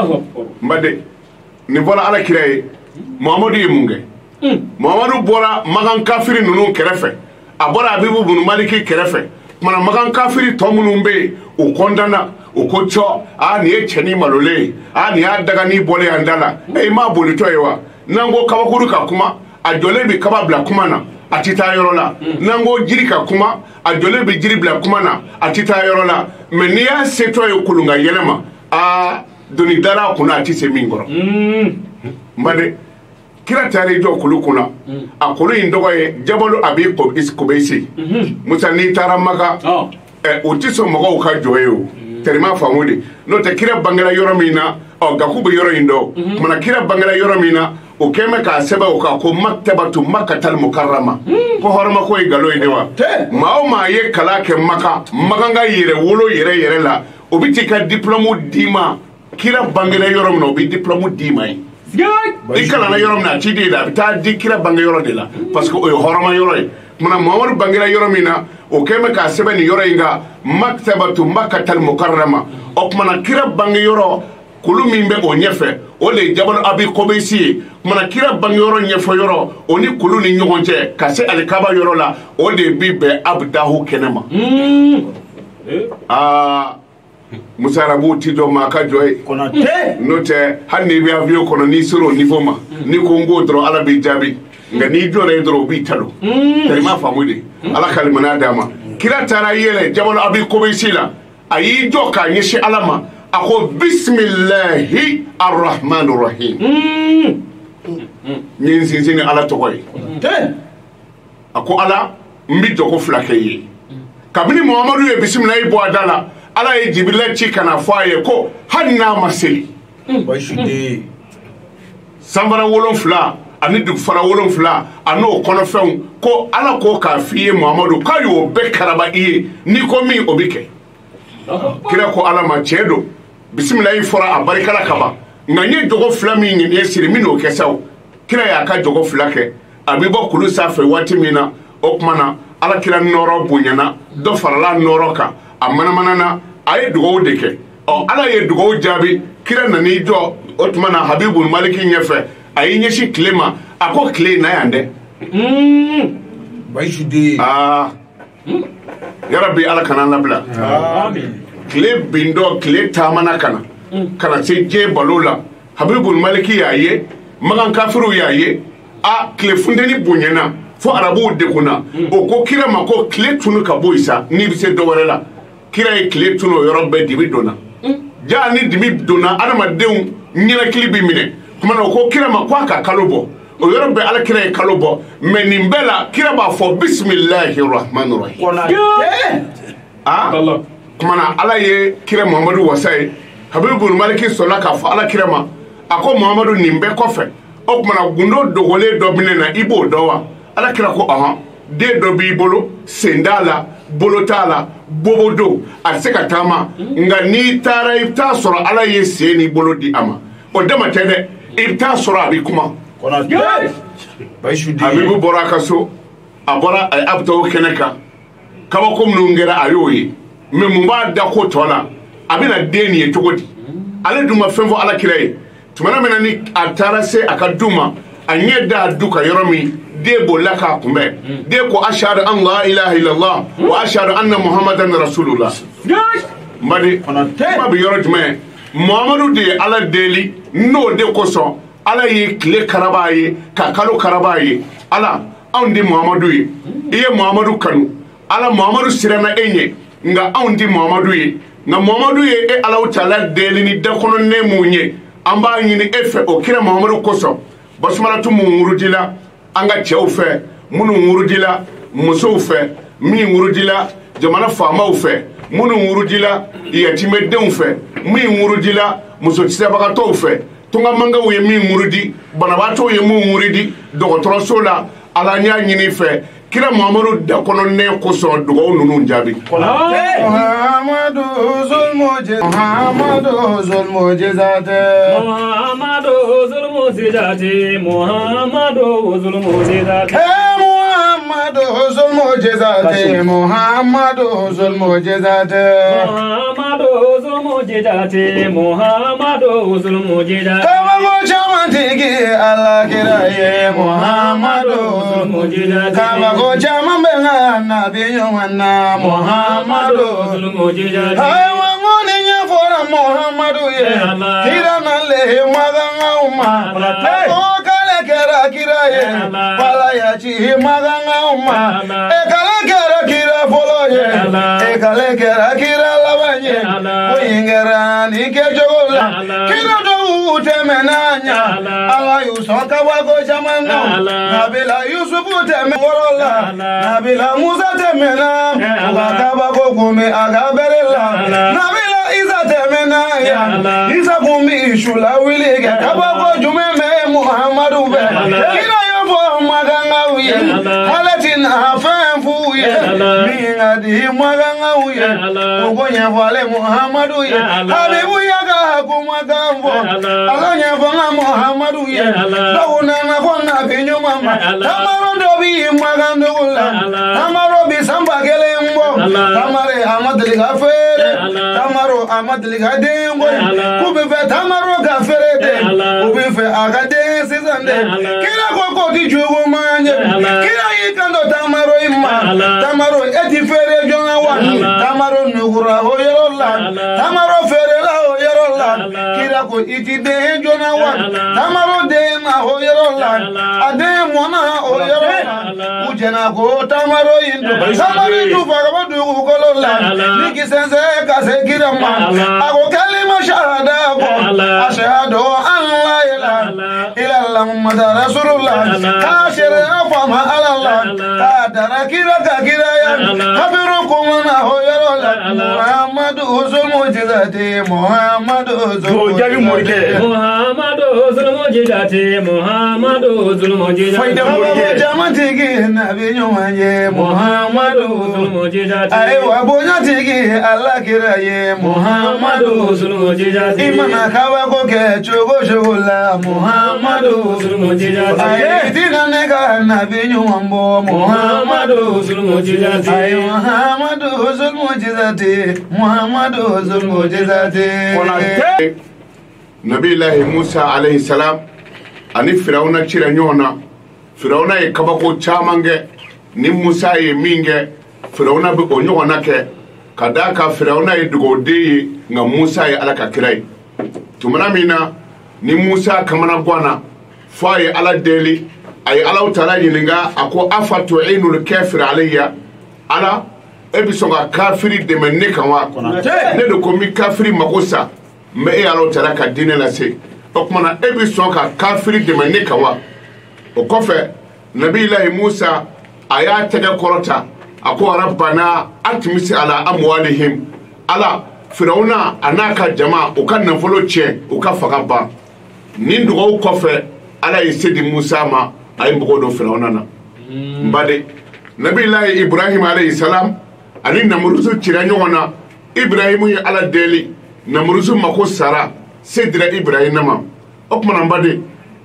Speaker 4: n baden nin fɔra Ala kira ye Mamadu ye mun kɛ Mamadu bɔra Makan kafiri ninnu kɛrɛfɛ a bɔra Abibu bunu Maliki kɛrɛfɛ kumana Makan kafiri tɔ minnu bɛ yen o kɔndana o ko cɔ nin ye cɛni malolen ye nin y'a dagani bɔlen yan da la i m'a bolitɔ ye wa n'an ko kabakuru ka kuma a jɔlen bi kaba bila kuma na a ti taa yɔrɔ la n'an ko jiri ka kuma a jɔlen bi jiri bila kuma na a ti taa yɔrɔ la mais n'i y'a setɔ ye kolonka yɛlɛma doni dara kunna a ti se min kɔrɔ n baden kira taara i jɔ kulu kunna a kulu in tɔgɔ ye Jabalu Abi Kubayisi Musa n'i taara Maka o ti sɔn mɔgɔw ka jɔ ye o tɛrima faamu de n'o tɛ kira bangera yɔrɔ min na Gaku bɛ yɔrɔ in dɔn kumana kira bangera yɔrɔ min na o kɛn bɛ k'a sɛbɛn o kan ko Maktabatu Makkatal Mukarrama ko hɔrɔma ko ye nkalon ye de wa maa o maa ye kalan kɛ Maka Makan ka yɛrɛ wolo yɛrɛ la o bɛ t'i ka diplôme d'i ma kira bangera yɔrɔ min na o bɛ diplôme d'i ma ye i kalanna yɔrɔ min na a t'i di la a bɛ taa di kira bange yɔrɔ de la parce que o ye hɔrɔma yɔrɔ ye kumana Mamadu bangera yɔrɔ min na o kɛn bɛ k'a sɛbɛn nin yɔrɔ in kan Maktabatu Makkatal Mukarrama o kumana kira bange yɔrɔ kulu min bɛ o ɲɛfɛ o de ye Jabalu Abi Kubayisi ye kumana kira bange yɔrɔ ɲɛfɔ yɔrɔ o ni kulu ni ɲɔgɔn cɛ ka se alikaba yɔrɔ la o de bi bɛn Abudahu kɛnɛ ma Musa Arabu ti jɔ maa ka jɔ ye n'o tɛ hali n'i bɛ avion kɔnɔ n'i sera o niveau ma n'i ko n k'o dɔrɔn Ala b'i jaabi nka n'i jɔra yen dɔrɔn o b'i ta don tɛrima faamu de Ala ka limaniya d'a ma kira taara yɛlɛ Jabalu Abi Kubayisi la a y'i jɔ k'a ɲɛsin Ala ma a ko bisimilahi arrahmanir rahim n ye n sinsin ni Ala tɔgɔ ye a ko Ala n bɛ jɔko fila kɛ i ye kabini Muhamadu ye bisimilahi bɔ a da la Ala ye Jibirila ci kana fɔ a ye ko hali n'a ma seli sanfara 7 ani dugufara 7 a n'o kɔnɔfɛnw ko Ala ko k'a f'i ye Muhamadu k'a y'o bɛɛ karaba i ye n'i ko min o bɛ kɛ kira ko Ala ma tiɲɛ don bisimilahi fɔra a barikala ka ban nka n ye jogo 2 min ɲinɛ siri min n'o kɛ saw kira y'a ka jogo 2 kɛ a bɛ bɔ kulu sanfɛ waati min na o tuma na Ala kira nɔrɔ bonyana dɔ farala nɔrɔ kan a manamanana a ye dugawu de kɛ Ala ye dugawu jaabi kira nan'i jɔ o tuma na Habibu Maliki ɲɛfɛ a y'i ɲɛsin tile ma a ko tile na yan dɛ Bayusu den yarabi Ala kana labila tile bin dɔ tile taamana kana se diɲɛ balo la Habibu Maliki y'a ye Makan kafiriw y'a ye tile funteni bonyana fo arabuw degunna o ko kira ma ko tile tunu ka bɔ yen sa n'i bɛ se dɔ wɛrɛ la kira ye tile tunu o yɔrɔ bɛɛ dibi donna ja ni dibi donna adamadenw ɲɛnakili bɛ minɛ kumana o ko kira ma ko a ka kalo bɔ o yɔrɔ bɛɛ Ala kira ye kalo bɔ mais nin bɛɛ la kira b'a fɔ bisimilahi rahmanir rahim kumana Ala ye kira Muhamadu wasa ye Habibu Maliki sɔnna k'a fɔ Ala kira ma a ko Muhamadu nin bɛɛ kɔfɛ o kumana gundo dogolen dɔ bɛ ne na i b'o dɔn wa Ala kira ko den dɔ b'i bolo sen t'a la bolo t'a la bobo don a tɛ se ka taama nka n'i taara i bɛ taa sɔrɔ Ala ye sen n'i bolo di a ma o dama tɛ dɛ i bɛ taa sɔrɔ a bɛ kuma Habibu bɔra ka so a bɔra a bɛ taa o kɛnɛ kan kabako minnu kɛra a y'o ye mais mun b'a da ko tɔ la a bɛna den nin ye cogo di ale dun ma fɛn fɔ alakira ye tumana min na ni a taara se a ka du ma a ɲɛ da a du ka yɔrɔ min den bolila k'a kunbɛn den ko ashhadu an la ilaha illallah wa ashhadu anna muhammadan rasulullah madi kuma bɛ yɔrɔ jumɛn Muhammadu de ye ala deli n'o de kosɔn ala ye tile karaba ye ka kalo karaba ye ala anw di Muhammadu ye i ye Muhammadu kanu ala Muhammadu siranna e ɲɛ nka anw di Muhammadu ye nka Muhammadu ye e Alahu Taala deli ni dakɔnɔnɛ mun ye an b'a ɲini e fɛ o kira Muhammadu kosɔn basumalatu mun wurudila an ka cɛw fɛ minnu wurudila musow fɛ min wurudila jamana faamaw fɛ minnu wurudila yatimɛdenw fɛ min wurudila musotisɛbagatɔw fɛ tungamangaw ye min wurudi banabaatɔw ye min wurudi dɔgɔtɔrɔso la ala n y'a ɲini fɛ kira Muhammadu dakɔnɔnɛ kosɔn dugawu ninnu jaabi
Speaker 1: Muhammadu zulmujizate Muhammadu zulmujizate
Speaker 2: Muhammadu zulmujizate Muhammadu zulmujizate
Speaker 1: Muhammadu zulmujizate Muhammadu zulmujizate
Speaker 2: Muhammadu zulmujizate Muhammadu zulmujizate
Speaker 1: Kamago chamantigi Allah kiraye Muhammadu
Speaker 2: zulmujizate
Speaker 1: Kamago chamambela nabi yomanna Muhammadu
Speaker 2: zulmujizate
Speaker 1: Ayawangoni nyafora Muhammadu ye Kirana lehe maganga uma Kale kera kiraye Pala ya chihi maganga uma Ekale kera kira polo ye Ekale kera kira labanye Uyingera nike jogola Kira do utemenanya Allah yusoka wako jamanga Nabila Yusufu teme worola Nabila Musa temena Wakaba kukume agaberela Nabila Isa temena ya Isa kumi ishula wilige Kabako jumeme Muhammadu be Kira yofo maganga uye Halatin hafen fuye Minga di maganga uye Ugonye wale Muhammadu ye Habibu yaga hakuma gambo Alonye fonga Muhammadu ye Dawuna na kona binyo mama Tamaro dobi magandula Tamaro bisamba gele mbo Tamare amadli gafere Tamaro amadli gadengo Kubife tamaro gafere de Kubife agade sizande Kila koko di jugu manje Kila yikando tamaro imma Tamaro eti fere jona wani Tamaro nugura hoyerola Tamaro fere la hoyerola Kila ko iti de jona wani Tamaro de na hoyerola Ade mona hoyerola Ujena ko tamaro indo Tamaro indu fagabadu ukolola Niki sense kase kirama Ako kalima shahada ko Ashahadu an la ilaha illallah Muhammad Rasulullah Kashir afama alallah Kadara kira kakira ya Habirukum na hoyerola Muhammadu zulmujizate Muhammadu zulmujizate
Speaker 2: Muhammadu zulmujizate Muhammadu zulmujizate
Speaker 1: Faida mulke jamatigi nabi nyumanye Muhammadu
Speaker 2: zulmujizate
Speaker 1: Aiwa bonyatigi Allah kiraye Muhammadu
Speaker 2: zulmujizate
Speaker 1: Imana kawa koke chogo shogola Muhammadu
Speaker 2: zulmujizate
Speaker 1: Aitina nega nabi nyumambo
Speaker 2: Muhammadu zulmujizate
Speaker 1: Ai Muhammadu zulmujizate Muhammadu zulmujizate
Speaker 4: Nabi Allahi Musa alayhi salam ani Firawuna cira ɲɔgɔn na Firawuna ye kabako caman kɛ ni Musa ye min kɛ Firawuna bɛ o ɲɔgɔnna kɛ ka d'a kan Firawuna ye dugauden ye nka Musa ye Ala ka kira ye tumana min na ni Musa kamana ganna fɔ a ye Ala deli a ye Alahu Taala ɲininka a ko afa tu'inul kafira alayya Ala e bɛ sɔn ka kafiri dɛmɛ ne kan wa ne de ko n bɛ kafiri mago sa n bɛ e Alahu Taala ka diinɛ lase o tuma na e bɛ sɔn ka kafiri dɛmɛ ne kan wa o kɔfɛ Nabiyilahi Musa a y'a tɛgɛ kɔrɔta a ko rabbana atmis ala amwalihim Ala Firawuna a n'a ka jama u ka nafolo tiɲɛ u ka faga ban nin dugawu kɔfɛ Ala ye se di Musa ma a ye npogo don Firawuna na n baden Nabiyilahi Ibrahim alayhi salam ani Namuruzu cira ɲɔgɔn na Ibrahimu ye Ala deli Namuruzu mako sara se dira Ibrahima ma o tuma na n baden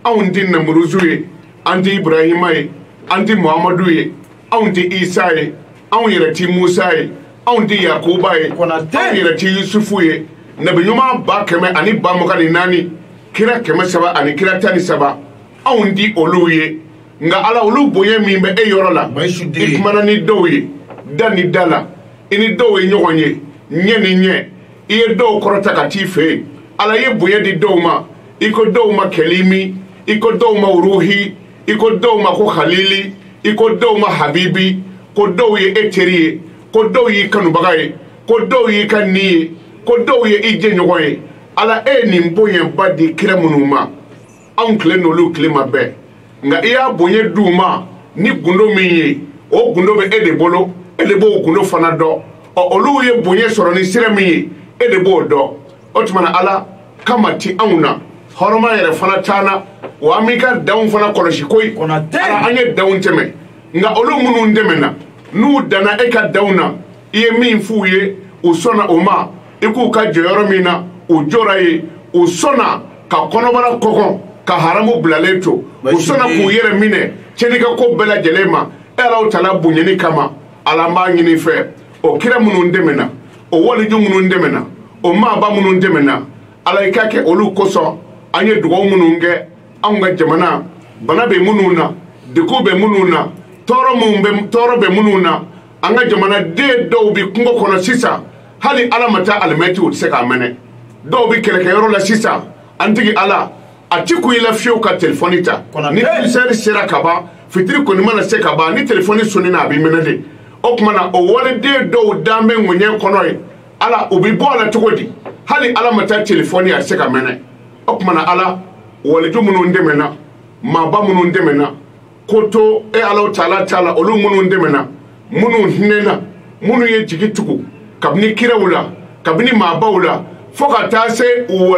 Speaker 4: anw tɛ namuruzu ye an tɛ ibrahima ye an tɛ muhamadu ye anw tɛ isa ye anw yɛrɛ tɛ musa ye anw tɛ yakuba ye anw yɛrɛ tɛ yusufu ye nabi ɲuman 100 ani 24 kira 300 ani kira 13 anw tɛ olu ye nga ala olu bonya min bɛ e yɔrɔ la i kumana ni dɔw ye da ni da la i ni dɔw ye ɲɔgɔn ye ɲɛ ni ɲɛ i ye dɔw kɔrɔta ka t'i fɛ ala ye bonya di dɔw ma i ko dɔw ma kelimi i ko dɔw ma ruhi i ko dɔw ma ko khalili i ko dɔw ma habibi ko dɔw ye e teri ye ko dɔw y'i kanubaga ye ko dɔw y'i ka ni ye ko dɔw ye i jɛɲɔgɔn ye ala e nin bonyaba di kira minnu ma anw tile n'olu tile ma bɛɛ nga i y'a bonya d'u ma ni gundo min ye o gundo bɛ e de bolo e de b'o gundo fana dɔn olu ye bonya sɔrɔ ni sira min ye e de b'o dɔn o tuma na ala kama ti anw na hɔrɔma yɛrɛ fana taana wa an b'i ka danw fana kɔlɔsi koyi ala an ye danw tɛmɛ nga olu minnu dɛmɛna n'u danna e ka danw na i ye min f'u ye u sɔnna o ma i k'u ka jɔyɔrɔ min na u jɔra ye u sɔnna ka kɔnɔbara kɔkɔ ka haramu bilalen to u sɔnna k'u yɛrɛ minɛ cɛnni ko bɛɛ lajɛlen ma e alaw tala bonyani kama ala an b'a ɲini fɛ o kira minnu dɛmɛna o waliju minnu dɛmɛna o maaba minnu dɛmɛna ala i ka kɛ olu kosɔn an ye dugawu minnu kɛ anw ka jamana bana bɛ minnu na degun bɛ minnu na tɔɔrɔ bɛ minnu na an ka jamanaden dɔw bɛ kungo kɔnɔ sisan hali ala ma taa alimɛti u tɛ se k'a mɛnɛ dɔw bɛ kɛlɛkɛyɔrɔ la sisan an tigi ala a ti kun i la fiyewu ka telefɔni ta ni tilisɛri sera ka ban fitiri kɔni mana se ka ban ni telefɔni sonni na a b'i minɛ de o tuma na o waliden dɔw dan bɛ ŋɔɲɛ kɔnɔ ye ala u bɛ bɔ a la cogo di hali ala ma taa telefɔni a tɛ se ka mɛnɛ o tuma na ala waliju minnu dɛmɛna maaba minnu dɛmɛna ko to e alaw taala taala olu minnu dɛmɛna minnu hinɛna minnu ye jigi tugu kabini kiraw la kabini maabaw la fo ka taa se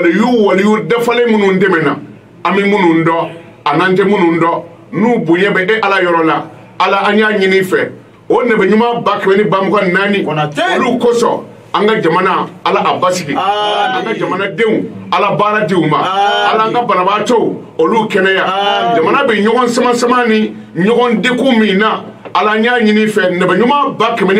Speaker 4: waliyu dafalen minnu dɛmɛna an bɛ minnu dɔn a n'an tɛ minnu dɔn n'u bonya bɛ e ala yɔrɔ la ala an y'a ɲini fɛ o nabiɲuman 124 olu kosɔn an ka jamana ala a basigi an ka jamanadenw ala baara di u ma ala an ka banabaatɔw olu kɛnɛya jamana bɛ ɲɔgɔn sama ni ɲɔgɔn degun min na ala an y'a ɲini fɛ nabiɲuman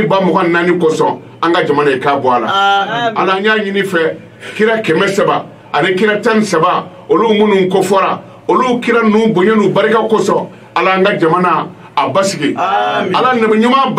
Speaker 4: 124 kosɔn an ka jamana k'a bɔ a la ala an y'a ɲini fɛ kira 300 ani kira 13 olu minnu kofɔra olu kira ninnu bonya n'u barika kosɔn ala an ka jamana a basigi ala nabiɲuman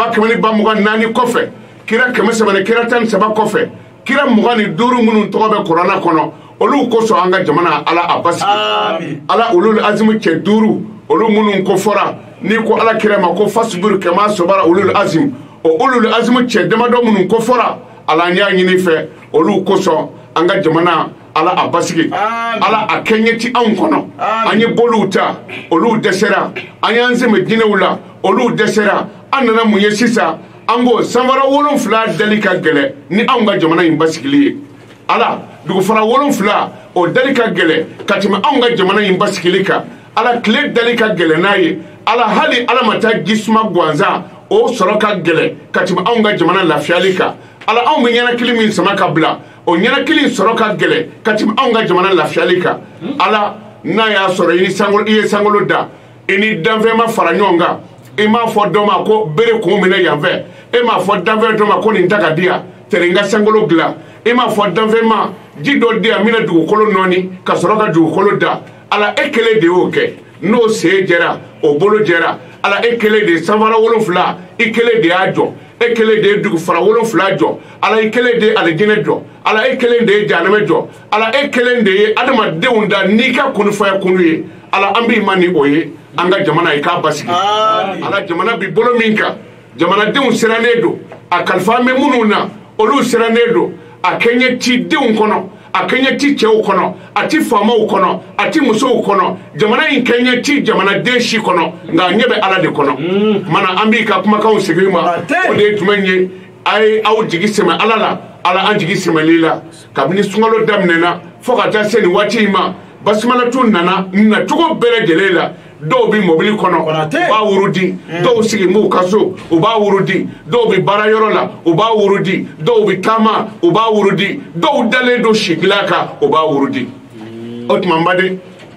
Speaker 4: 124 kɔfɛ kira 300 ni kira 13 kɔfɛ kira 25 minnu tɔgɔ bɛ kuranna kɔnɔ olu kosɔn an ka jamana ala a basigi ala ulul azmi cɛ 5 olu minnu kofɔra ni ko ala kira ma ko fasbir kama sabara ulul azmi o ulul azmi cɛ damadɔ minnu kofɔra ala an y'a ɲini fɛ olu kosɔn an ka jamana ala a basigi ala a kɛɲɛ ti anw kɔnɔ an ye boliw ta olu dɛsɛra an y'an sɛmɛ dinɛw la olu dɛsɛra an nana mun ye sisan an ko sanfara 7 dali ka gɛlɛ ni anw ka jamana in basigili ye ala dugufara 7 o dali ka gɛlɛ ka tɛmɛ anw ka jamana in basigili kan ala tile dali ka gɛlɛ n'a ye ala hali ala ma taa jisuma gansan o sɔrɔ ka gɛlɛ ka tɛmɛ anw ka jamana lafiyali kan ala anw bɛ ɲɛnakili min sama ka bila o ɲɛnakili sɔrɔ ka gɛlɛ ka tɛmɛ anw ka jamana lafiyali kan ala n'a y'a sɔrɔ i ye sankolo da i ni danfɛn ma fara ɲɔgɔn kan i m'a fɔ dɔ ma ko bere kun minɛ yan fɛ e m'a fɔ danfɛn dɔ ma ko nin ta ka di yan tɛrɛ n ka sankolo dilan e m'a fɔ danfɛn ma ji dɔ di yan n bɛna dugukolo nɔɔni ka sɔrɔ ka dugukolo da ala e kelen de y'o kɛ n'o sen jɛra o bolo jɛra ala e kelen de ye sanfara 7 i kelen de y'a jɔ e kelen de ye dugufara 7 jɔ ala e kelen de ye alijinɛ jɔ ala e kelen de ye jahanɛmɛ jɔ ala e kelen de ye adamadenw da n'i ka kunufaya kunu ye ala an b'i ma ni o ye an ka jamana ye k'a basigi ala jamana bi bolo min kan jamanadenw sirannen don a kalifan bɛ minnu na olu sirannen don a kɛɲɛ ti denw kɔnɔ a kɛɲɛ ti cɛw kɔnɔ a ti faamaw kɔnɔ a ti musow kɔnɔ jamana in kɛɲɛ ti jamanaden si kɔnɔ nka a ɲɛ bɛ ala de kɔnɔ mana an b'i ka kumakanw segin ma o de ye jumɛn ye a ye aw jigi sɛmɛ ala la ala an jigi sɛmɛli la kabini sunkalo daminɛna fo ka taa se nin waati in ma basimalatu nana nacogo bɛɛ lajɛlen la dɔw bɛ mobili kɔnɔ u b'a wuru di dɔw sigi m'u ka so u b'a wuru di dɔw bɛ baarayɔrɔ la u b'a wuru di dɔw bɛ taama u b'a wuru di dɔw dalen don sigila kan u b'a wuru di o tuma n baden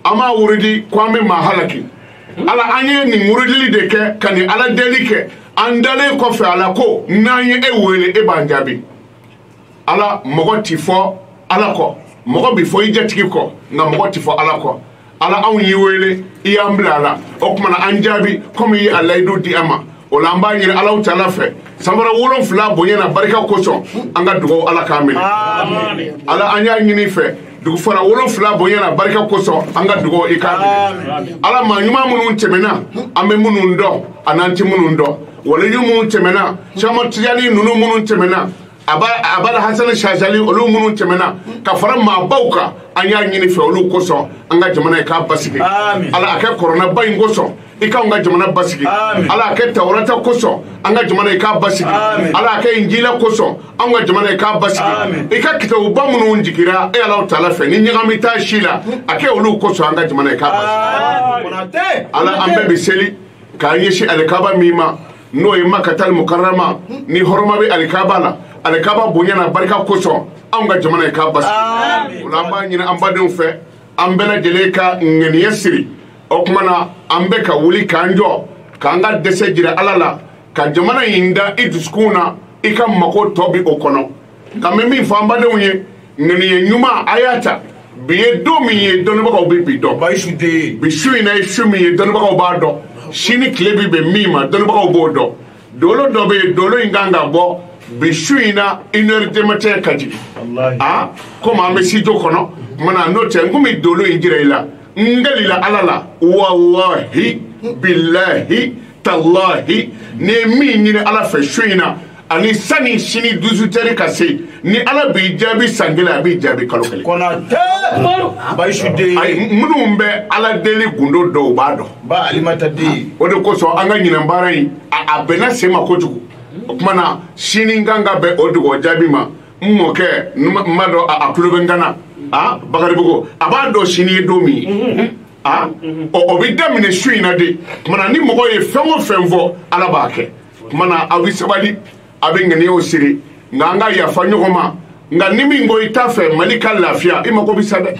Speaker 4: ama wuridi kwame mahalaki ala anye ni muridili de ke kani ala deli ke andale ko fe ala ko nanye ewele e banjabi ala mogo tifo ala ko mogo bi fo ijatiki ko nga mogo tifo ala ko ala aw yiwele iyambla ala okuma anjabi comme yi ala idu di ama olamba nyire ala taala fe samara wolon fula bonyana barika koso anga dugo ala kamil amin ala anya nyini fe dugu fara wolon fula bonyana barika koso anga dugo ikabi ala ma nyuma munun temena ambe munun do ananti munun do wala yumun temena chama tiyani nunu munun temena abala hasan shajali olu munun temena ka fara ma bauka anya nyini fe olu koso anga jamana ka basigi ala aka corona bayin koso ika nga jamana basigi ala aka tawrata koso anga jamana ka basigi ala aka injila koso anga jamana ka basigi ika kitabu bamunu njikira e ala taala fe ni nyami ta shila aka olu koso anga jamana ka basigi ala ambe biseli ka yeshi alkaba mima no yima katal mukarrama ni horma bi alkabala alkaba bonyana barka koso anga jamana ka basigi ulama nyina ambadun fe ambela jeleka ngeni yesiri okumana ambe ka wuli kanjo kanga dese jira alala ka jamana inda iduskuna ika mako tobi okono kamemi famba de unye ngeni nyuma ayata biye domi ye donu baka obi do baishude bishu ina ishumi ye donu baka obado shini klebi be mima donu baka obodo dolo dobe dolo inganga bo bishu ina inerite mate kaji ah koma amesi jokono mana note ngumi dolo injira ila ngalila alala wallahi billahi tallahi ne mi nyine ala fe shuina ani sani shini duzuteri kase ni ala bi jabi sangela bi jabi kalokale kona te ba ishude ay munumbe ala deli gundo do bado ba alimata di wode ko so anga nyine mbarai abena sema kojugu kumana shini nganga be odugo jabi ma mmoke mado akulube ngana bakari bugo abado shini domi obidamine shuina de mana ni mogo ye fengo fenvo alabake mana awisabali abengene osiri nganga ya fanyogoma nga nimi ngo itafe malika lafia imako bisade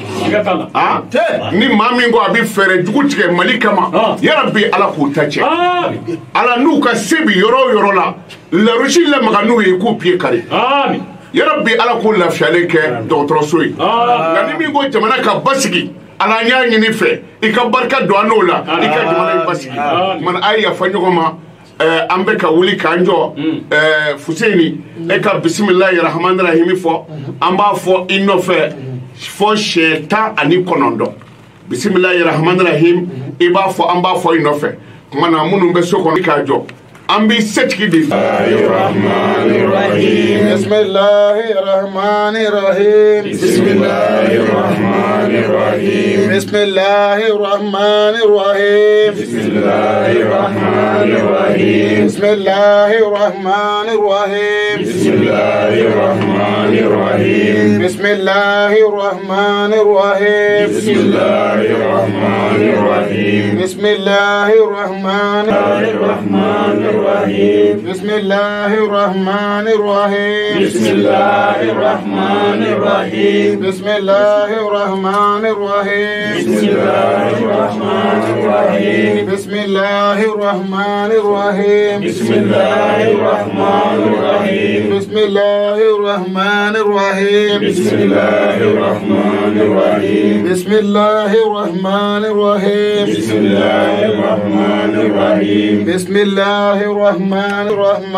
Speaker 4: ni mami ngo abi fere jugutike malika ma ya rabbi ala ku tache ala nuka sebi yoro la rushi la maganu ye ku pie kare amin ya rabbi ala ko lafia leke docteur soy nga nimi ngo jamana ka basigi ala nya nyini fe ikabarka do anola ikajumana basigi man aya fanyogoma ambe ka wuli kanjo Fuseni eka bismillahir rahmanir rahim fo amba fo inofe fo sheta ani konondo bismillahir rahmanir rahim iba fo amba fo inofe mana munu be soko kanjo ambi setki di
Speaker 1: rahmanir rahim bismillahir rahmanir rahim bismillahir rahmanir rahim bismillahir rahmanir rahim bismillahir rahmanir rahim bismillahir rahmanir rahim bismillahir rahmanir rahim bismillahir rahmanir rahim bismillahir rahmanir rahim bismillahir rahmanir rahim الرحيم بسم الله الرحمن الرحيم بسم الله الرحمن الرحيم بسم الله الرحمن الرحيم بسم الله الرحمن الرحيم بسم الله الرحمن الرحيم بسم الله الرحمن الرحيم بسم الله الرحمن الرحيم بسم الله الرحمن الرحيم بسم الله الرحمن الرحيم بسم الله الرحمن الرحيم بسم الله الرحمن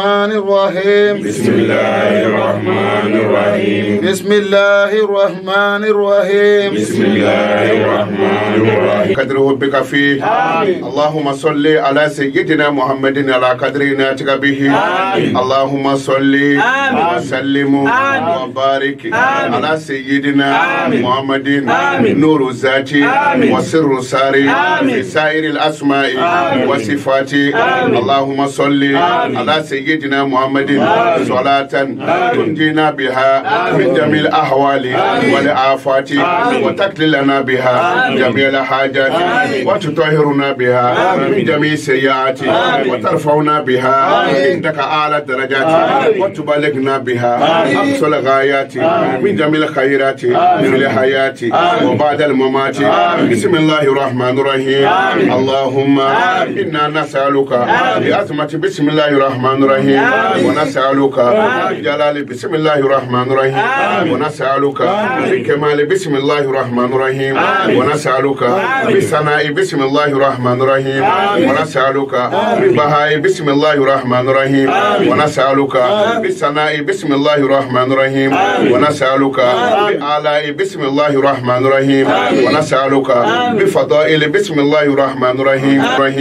Speaker 1: الرحيم بسم الله الرحمن الرحيم بسم الله الرحمن الرحيم بسم الله الرحمن الرحيم
Speaker 4: قدره بك فيه اللهم صل على سيدنا محمد على قدرنا به اللهم صل وسلم وبارك على سيدنا محمد نور الذات وسر الساري في سائر الاسماء والصفات اللهم صل على سيدنا محمد صلاة تنجينا بها من جميع الأحوال والآفات وتكلل لنا بها جميع الحاجات وتطهرنا بها من جميع السيئات وترفعنا بها عندك أعلى الدرجات وتبلغنا بها أقصى الغايات من جميع الخيرات في الحياة وبعد الممات. بسم الله الرحمن الرحيم. اللهم إنا نسألك بعظمة بسم الله الرحمن الرحيم ونسألك بجلال بسم الله الرحمن الرحيم ونسألك بكمال بسم الله الرحمن الرحيم ونسألك بثناء بسم الله الرحمن الرحيم ونسألك ببهاء بسم الله الرحمن الرحيم ونسألك بثناء بسم الله الرحمن الرحيم ونسألك بآلاء بسم الله الرحمن الرحيم ونسألك بفضائل بسم الله الرحمن الرحيم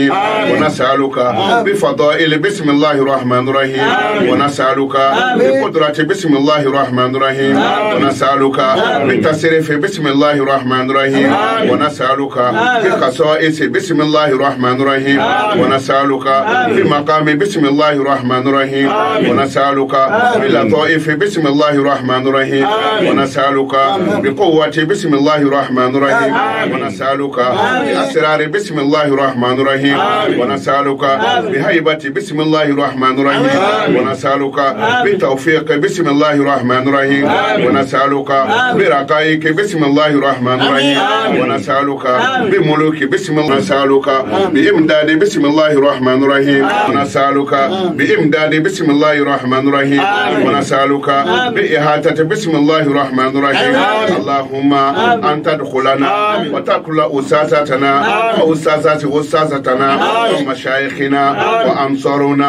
Speaker 4: ونسألك بفضائل بسم الله الرحمن الرحيم ونسألك بقدرة بسم الله الرحمن الرحيم ونسألك بالتصريف بسم الله الرحمن الرحيم ونسألك بخصائص بسم الله الرحمن الرحيم ونسألك بمقام بسم الله الرحمن الرحيم ونسألك بلطائف بسم الله الرحمن الرحيم ونسألك بقوة بسم الله الرحمن الرحيم ونسألك بأسرار بسم الله الرحمن الرحيم ونسألك بهيبة بسم الله الرحمن الرحيم ونسألك بتوفيق بسم الله الرحمن الرحيم ونسألك برقائق بسم الله الرحمن الرحيم ونسألك بملوك بسم الله نسألك بإمداد بسم الله الرحمن الرحيم ونسألك بإمداد بسم الله الرحمن الرحيم ونسألك بإحاطة بسم الله الرحمن الرحيم. اللهم أن تدخلنا وتدخل أساساتنا وأساساتنا ومشايخنا وأنصارنا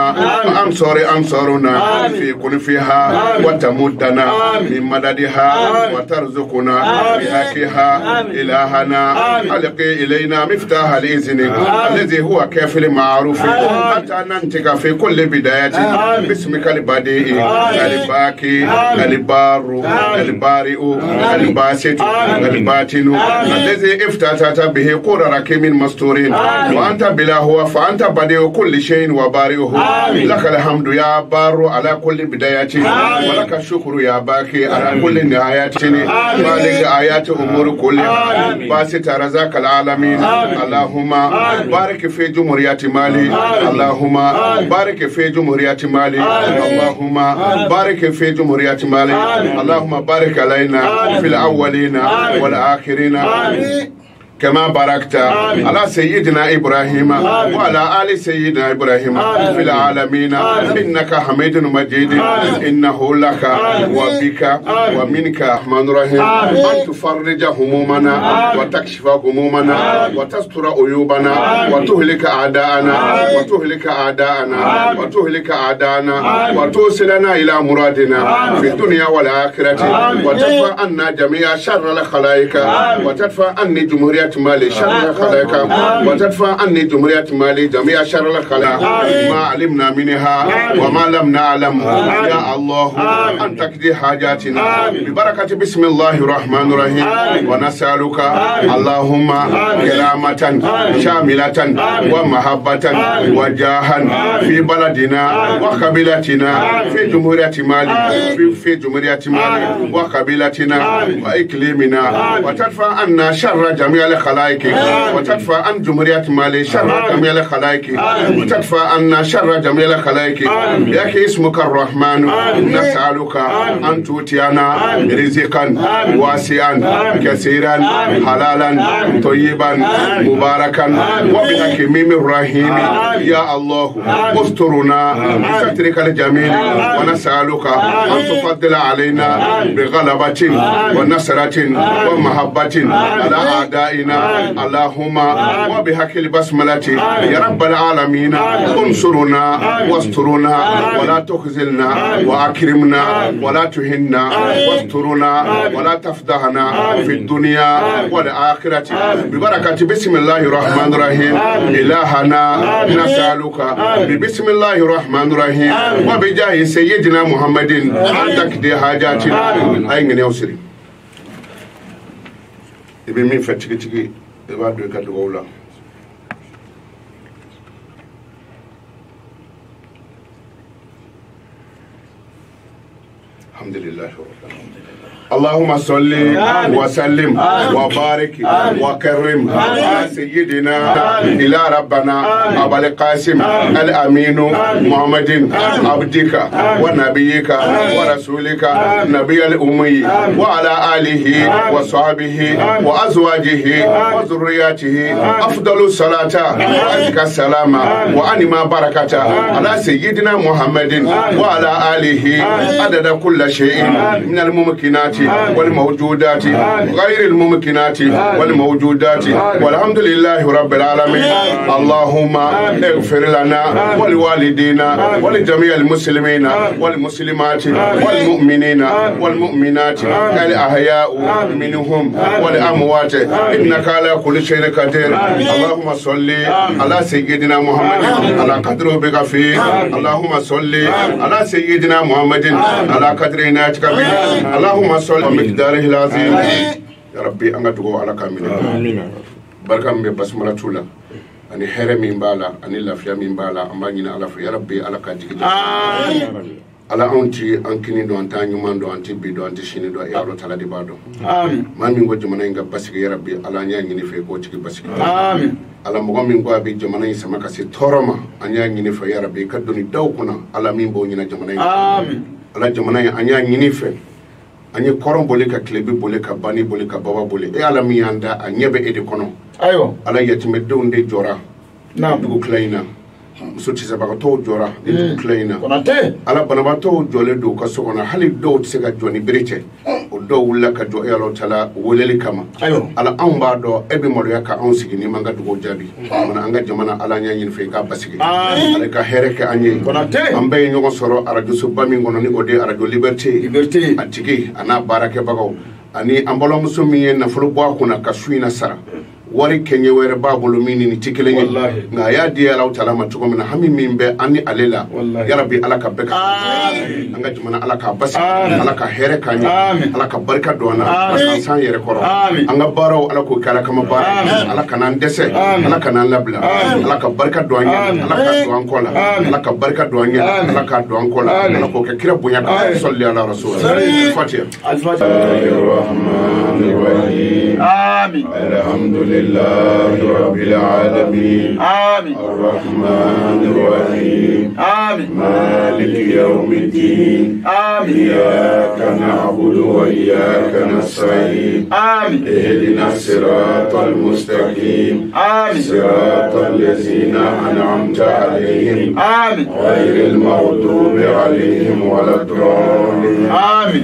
Speaker 4: وأنصارنا في كنفها وتمدنا من مددها وترزقنا بحقها. إلهنا ألقي إلينا مفتاح الإذن الذي هو كافل المعروف حتى ننتقى في كل بداية باسمك البديع الباقي البار البارئ الباسط الباطن الذي افتتحت به قررك من مستورين وأنت بلا هو فأنت بديع كل شيء وبارئه. لك الحمد يا بار على كل بداية ولك الشكر يا باقي على كل نهاية مالك آيات أمور كلها باسط رزاق العالمين. اللهم بارك في جمهورية مالي اللهم بارك في جمهورية مالي اللهم بارك في جمهورية مالي اللهم بارك علينا في الأولين والآخرين كما باركت على سيدنا إبراهيم وعلى آل سيدنا إبراهيم في العالمين إنك حميد مجيد. إنه لك وبك ومنك الرحمن الرحيم أن تفرج همومنا وتكشف همومنا وتستر عيوبنا وتهلك أعداءنا وتوصلنا إلى مرادنا في الدنيا والآخرة وتدفع عنا جميع شر الخلائق وتدفع عني جمهورية مالي شر الخلائق وتدفع عني جمهورية مالي جميع شر الخلائق ما علمنا منها وما لم نعلم. يا الله أن تقضي حاجاتنا ببركة بسم الله الرحمن الرحيم. ونسألك اللهم كرامة شاملة ومحبة وجاها في بلدنا وقبيلتنا في جمهورية مالي وقبيلتنا وإقليمنا وتدفع عنا شر جميع الخلائق وتدفع عن جمهورية مالي شر جميع الخلائق وتدفع عنا شر جميع الخلائق. ياك اسمك الرحمن نسألك أن تؤتينا رزقا واسعا كثيرا حلالا طيبا مباركا وبحكيم الرحيم. يا الله استرنا بسترك الجميل ونسألك أن تفضل علينا بغلبة ونصرة ومحبة على أعدائنا. اللهم وبحق البسملة يا رب العالمين انصرنا واسترنا ولا تخزلنا وأكرمنا ولا تهنا واسترنا ولا تفضحنا في الدنيا والآخرة ببركة بسم الله الرحمن الرحيم. إلهنا نسألك بسم الله الرحمن الرحيم وبجاه سيدنا محمد أن تقضي حاجاتنا. أين يوصل ibe min fa tigi e ba do ka do wala alhamdulillah. اللهم صل وسلم وبارك وكرم على سيدنا إلى ربنا أبا القاسم الأمين محمد عبدك ونبيك ورسولك نبي الأمي وعلى آله وصحبه وأزواجه وذرياته أفضل الصلاة وأزكى السلام وأنما بركة على سيدنا محمد وعلى آله عدد كل شيء من الممكنات والموجودات غير الممكنات والموجودات والحمد لله رب العالمين. اللهم اغفر لنا ولوالدينا ولجميع المسلمين والمسلمات والمؤمنين والمؤمنات الأحياء منهم والأموات إنك على كل شيء قدير. اللهم صل على سيدنا محمد على قدره بغفير. اللهم صل على سيدنا محمد على قدر عنايتك به. اللهم صل ومقداره العظيم. يا ربي أنا دعو على كامل بركة من بسملة تولا أني حرم من بالا أني لافيا من بالا أمانينا على في يا ربي على كاتيك على أنتي أنكني دو أنت أنيمان دو أنتي بيدو أنتي شيني دو يا الله تعالى دي بادو آمين. ما من وجه منا إنك بسيك يا ربي على أني أني في كوتشك بسيك آمين. على مقام من قوى بيجمعنا يسمى كسي تورما أني أني في يا ربي كدوني داوكنا على مين بونينا جمعنا آمين. على جمعنا أني أني في أني كورم بوليكا كلبي بوليكا باني بوليكا بابا بولي إيه على مياندا أني بيدي كونو أيوة على يتمدون دي جورا نعم دو كلاينا musoci saba ka to jora ni kleina ala banaba to jole do ka so ona hali do se ka joni brete o do wulla ka jo yalo tala woleli kama ala an ba do ebe mo ya ka on sigi ni manga dugo jabi mana anga jamana ala nya yin fe ka basigi ala ka hereke anye ambe nyogo soro arajo so bami ngono ni ode arajo liberté atigi ana barake bagaw ani ambolo musomi na fulu bo akuna ka suina sara wari kenye were babulu mini ni tikilenye na ya di ala utala matuko mina hami mimbe ani alela ya rabbi ala ka beka anga jumana ala ka basi ala ka here kanya ala ka barka doana san yere koro anga baro ala ko kala kama bara ala kana ndese ala kana labla ala ka barka doanya ala ka doan kola ala ka barka doanya ala ka doan kola ala ko kira bunya salli ala rasul fatiha al-fatiha ar-rahmanir rahim amin alhamdulillah لله رب العالمين آمين الرحمن الرحيم آمين مالك يوم الدين آمين إياك نعبد وإياك نستعين آمين اهدنا الصراط المستقيم آمين صراط الذين أنعمت عليهم آمين غير المغضوب عليهم ولا الضالين آمين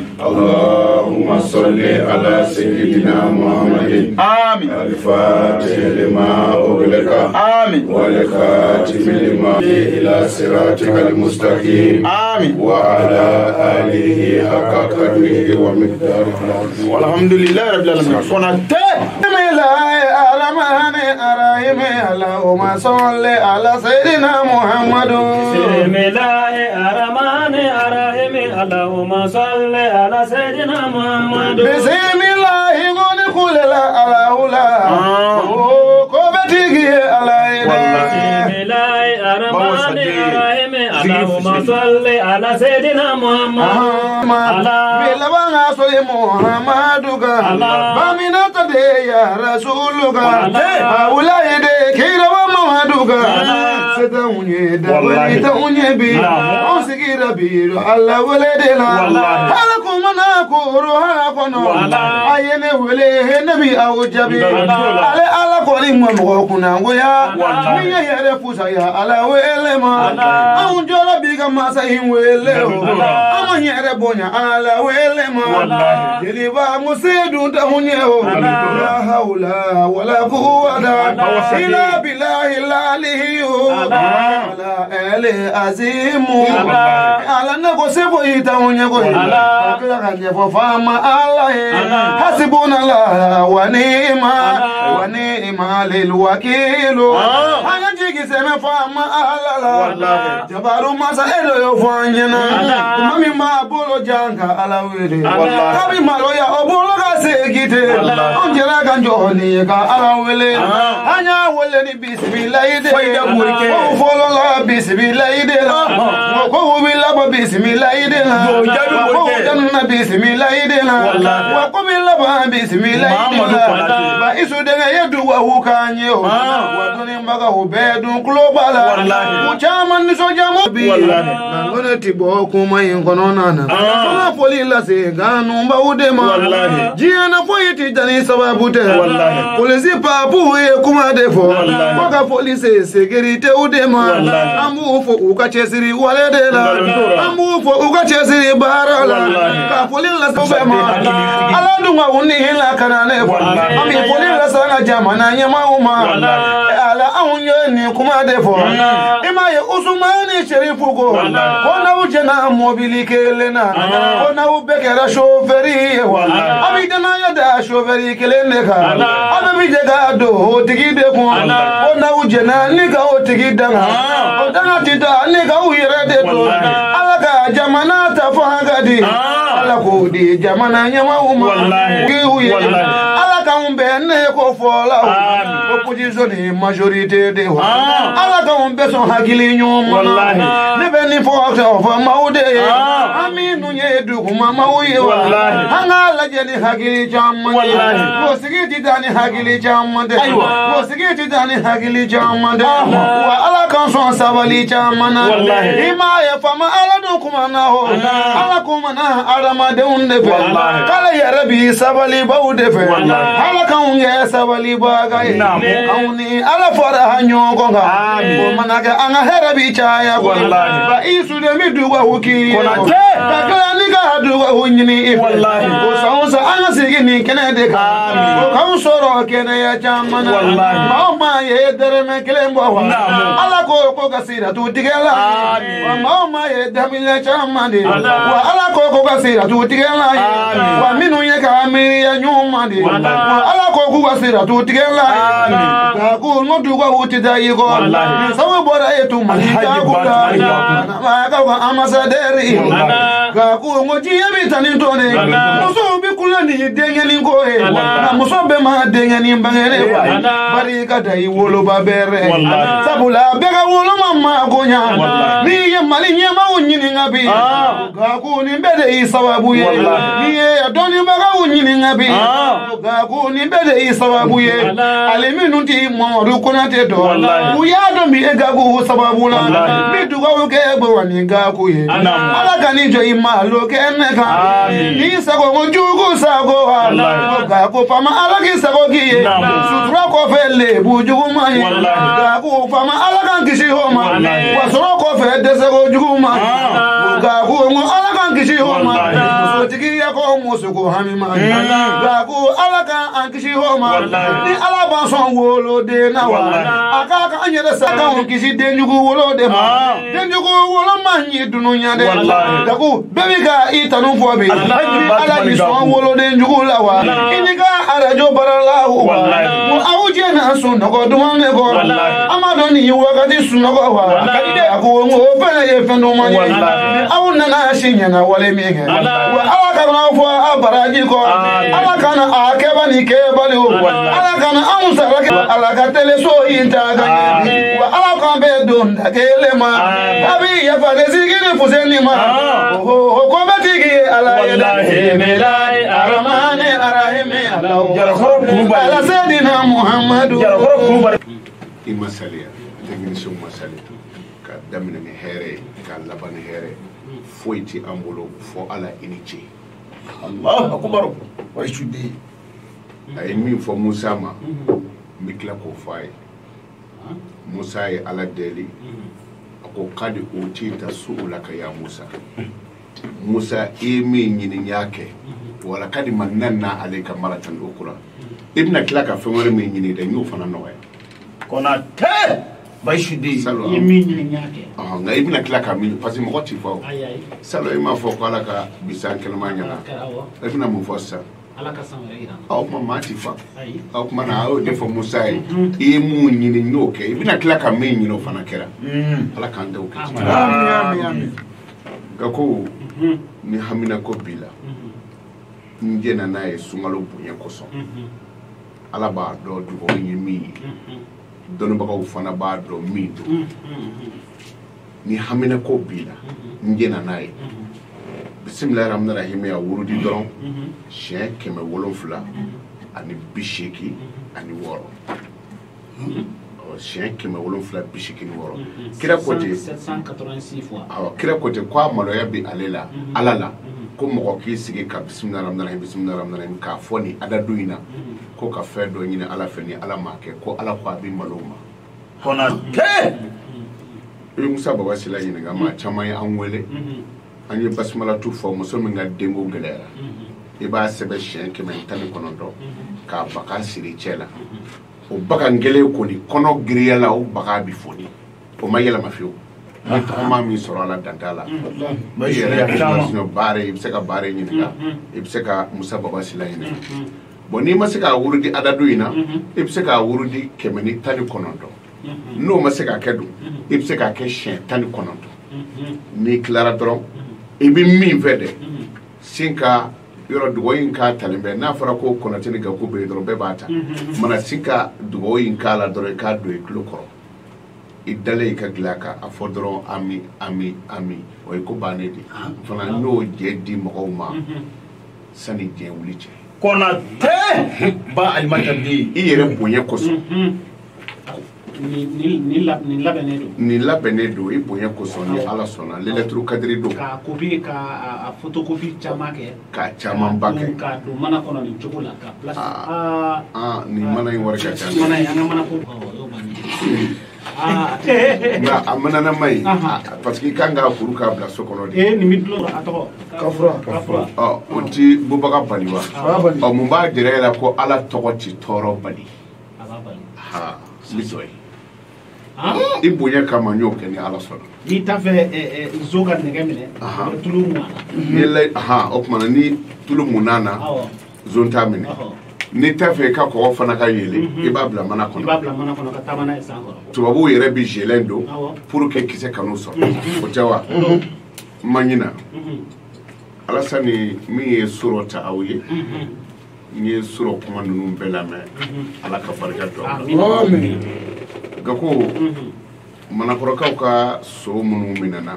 Speaker 4: اللهم صل على سيدنا محمد آمين الفاتح لما أغلق آمين والخاتم لما إلى صراطك المستقيم آمين وعلى آله حق قدره ومقداره العظيم والحمد لله رب العالمين اللهم صل على سيدنا محمد
Speaker 2: بسم الله الرحمن الرحيم اللهم صل على سيدنا محمد
Speaker 1: بسم الله قل لا ألا كوبتيجي علينا
Speaker 2: بسم الله الرحمن الرحيم اللهم صل على سيدنا محمد
Speaker 1: بلوانا صلي محمدك بامنا تدي يا رسولك أولاد كيرا محمدك ستوني دوني توني بي أوسكي ربي الله ولدنا هلكم ناكور هلكنا أين وليه نبي أو جبي على الله قولي ممغوكنا ويا مية يرفوسا يا على ويلما أو جرى بيك ما سهم ويلو أما يربونا على ويلما جريبا مسيدون تهونيو لا حول ولا قوة إلا بالله العلي على آله عظيم على نقصبو يتهونيو على فما الله حسبنا الله ونعم للوكيل أنا جيكي سمع فما الله جبارو ما سألو يفانينا مامي ما بولو جانكا على ويلي كابي ما لو يا أبولو segite onjera kan joni ka ala wele anya wele ni bismillah ide
Speaker 3: Fayda burke
Speaker 1: o folo la bismillah ide la ko bi la ba bismillah ide la ko janna bismillah ide la wa ko bi la ba bismillah ide la ba isu de yedu wa hu kanye o wa doni mbaga hu bedu global ku chaman ni so jamo bi ngone tibo ko mai ngono nana na foli la se ganu mba udema jiana foyiti jani sababu te polisi papu ye kuma defo moka police sécurité udema amu fo uka chesiri walede la amu fo uka chesiri barala ka foli la sobema ala dunga uni hila kanane ami foli la sana jamana nyama uma ala aunye ni kuma defo ima ye usumani sherifu ko ona ujena mobili kelena ona ubekera chauffeur abi dana ya da chauffeur kelene ka abi jega do tigi de ko ona ujena ni ka o tigi dana o dana tida ni ka u yere de do ala ka jamana ta fangadi ala ko di jamana nyama uma ki u yere ala ka umbe ne ko fola opposition ni majorité de ala ka umbe son hakili nyoma ne be ni fo maude aminu nyedu kuma mauye wallahi hanga la jeni hakili jamma ko sigiti dani hakili jamma de ko sigiti dani hakili jamma de wa ala kan son sabali jamma na ima ya fama ala do kuma na ho ala kuma na arama de unde fe kala ya rabi sabali baude fe ala kan unge sabali baga auni ala fara hanyo ko ga ko manaka anga herabi chaya wallahi ba isu de mi duwa huki kakala ni ka duwa hunyini wallahi ko sausa anga sigi ni kenede ka ko kan soro kene ya jamana wallahi mama ye dere me kelembo ala ko kasira tu tigela mama ye damile chamande wa ala ko kasira tu tigela wa minu ye ka mi ya nyumande wa ala ko kasira tu tigela ka ko no duwa huti dai ko sawo bora etu mani ka ko ma ka amasaderi ga ku ngoji yemi tani tone muso bi kulani dengeni ko e na muso be ma dengeni bangere bari ka dai wolo babere sabula be ga wolo mama gonya ni ye mali nyema unyini ngabi ga ku ni bede isababu ye ni ye adoni baga unyini ngabi ga ku ni bede isababu ye aliminu ti mo ru kunate do uya do mi e ga ku sababu la mi du ga ke egbo wani ga ku ye ala kani jo ima lo keneka ni sago mojugu sago ga ko fama ala ki sago ki ye sutura ko fele bujugu ma ye ga ko fama ala kan kishi homa wa so ko fe de sago jugu ma ga ko mo ala kan kishi homa so tigi ya ko musugo hami ma ga ko ala kan an kishi homa ni ala ba son wolo de na wa aka ka anyere saga kishi de jugu wolo de ma de jugu wolo ma nyi dunu nya de daku bebi ka itanu fo bi ala ni so wolo de jugu la wa inika arajo barala wa mo awuje na so nogo dumange ko amado ni wakati su nogo wa daku mo fele ye fendo ma ye awuna na shinya na wale mege wa ala kana fo abaraji ko ala kana akeba ni keba le ala kana amusa ala ka tele so inta ga wa ala kan be don da kele ma abi ya fa de zigiri fuseni ma ko batigi ala ilahi arhamani arahimi ala sayidina muhammadu
Speaker 4: imasalia tegini so masali ka damina ni here ka labani here foiti ambulo fo ala inichi
Speaker 3: Allah akbar wa shudi
Speaker 4: ay min fo Musa ma mikla ko fay Musa ya ala deli ko kadi oti ta suulaka ya Musa Musa emi nyini yake wala kadi mananna alayka maratan ukra ibna klaka famare mi nyini da nyu fana noya
Speaker 3: kona te baishudi
Speaker 2: yemi nyini yake
Speaker 4: nga ibna klaka mi pasi mo ti fo salo ima fo ko alaka bisan kelma nyala ibna mo fossa
Speaker 2: alaka samira
Speaker 4: au mama ti fa au mana au defo Musa emu nyini nyoke ibna klaka mi nyino fana kera alaka anda uke
Speaker 1: amin
Speaker 4: gako ni hamina ko bila njena na ye sungalo bonya koso ala b'a dɔn dugawu ye min ye dɔnnibagaw fana b'a dɔn min don ni hamina ko b'i la njena n'a ye bisimilahi rahmani rahim ya wurudi dɔrɔn siɲɛ 700 ani 86 ani 6 siɲɛ 786 ni 6 kira kote
Speaker 5: 786 fois
Speaker 4: kira kote ko a maloya bi ale la ala la ko mɔgɔ k'i sigi ka bisimilahi rahmani rahim k'a fɔ ni adadu in na ko ka fɛn dɔ ɲini ala fɛ ni ala m'a kɛ ko ala ko a bɛ malo ma
Speaker 3: Konate
Speaker 4: i bɛ Musa Baba Sila ɲininka maa caman ye an wele an ye basimalatu fɔ muso min ka denko gɛlɛyara i b'a sɛbɛn siɲɛ 119 k'a baga siri cɛ la o baga gɛlɛn kɔni kɔnɔ giriya la o baga bɛ foni o ma yɛlɛma fiyewu ni tɔgɔma min sɔrɔ a la danta la i yɛrɛ baara i bɛ se ka baara ɲininka i bɛ se ka Musa Baba Sila ɲininka bon n'i ma se k'a wurudi adadu in na i bɛ se k'a wurudi 119 n'o ma se k'a kɛ dun i bɛ se k'a kɛ siɲɛ 19 n'i tilara dɔrɔn i bɛ min fɛ dɛ sin ka yɔrɔ dugawu in k'a talen bɛ n'a fɔra ko Konate ni Gaku bɛ yen dɔrɔn bɛɛ b'a ta mana sin ka dugawu in k'a la dɔrɔn i k'a don i tulo kɔrɔ i dalen i ka dilan kan a fɔ dɔrɔn ami o ye ko bannen de fana n'o jɛ di mɔgɔw ma sani diɲɛ wuli cɛ
Speaker 3: Konate ba alimata bi
Speaker 4: i yɛrɛ bonya kosɔn ni labɛnnen don i bonya kosɔn ni ala sɔnna lɛlɛturu kadiri don
Speaker 5: ka copie ka photocopie caman kɛ
Speaker 4: ka caman ba kɛ
Speaker 5: ka don mana kɔnɔ nin cogo la ka place
Speaker 4: nin mana in wari ka ca
Speaker 5: mana in an ka mana ko
Speaker 4: nka a manana ma ɲi parce que i kan k'a furu k'a bila so kɔnɔ de
Speaker 5: nin bɛ dulon a tɔgɔ
Speaker 1: kafura
Speaker 4: o ti bubaga bali wa mun b'a jira e la ko ala tɔgɔ ti tɔɔrɔ bali bisɔ ye i bonya kama n y'o kɛ ni ala sɔnna
Speaker 5: n'i t'a fɛ zo ka nɛgɛ minɛ tulu mun
Speaker 4: o kumana ni tulu munna na zon t'a minɛ n'i t'a fɛ i ka kɔgɔ fana ka yɛlɛ i b'a bila mana kɔnɔ
Speaker 5: ka taama n'a ye san kɔrɔ
Speaker 4: tubabuw yɛrɛ bɛ zɛlɛn don pour que kisɛ kan'u sɔrɔ o tɛ wa n ma ɲina alasani min ye sɔrɔ ta aw ye n ye sɔrɔ kuma ninnu bɛɛ lamɛn ala ka barika don Gaku manakɔrɔkaw ka so minnu minɛna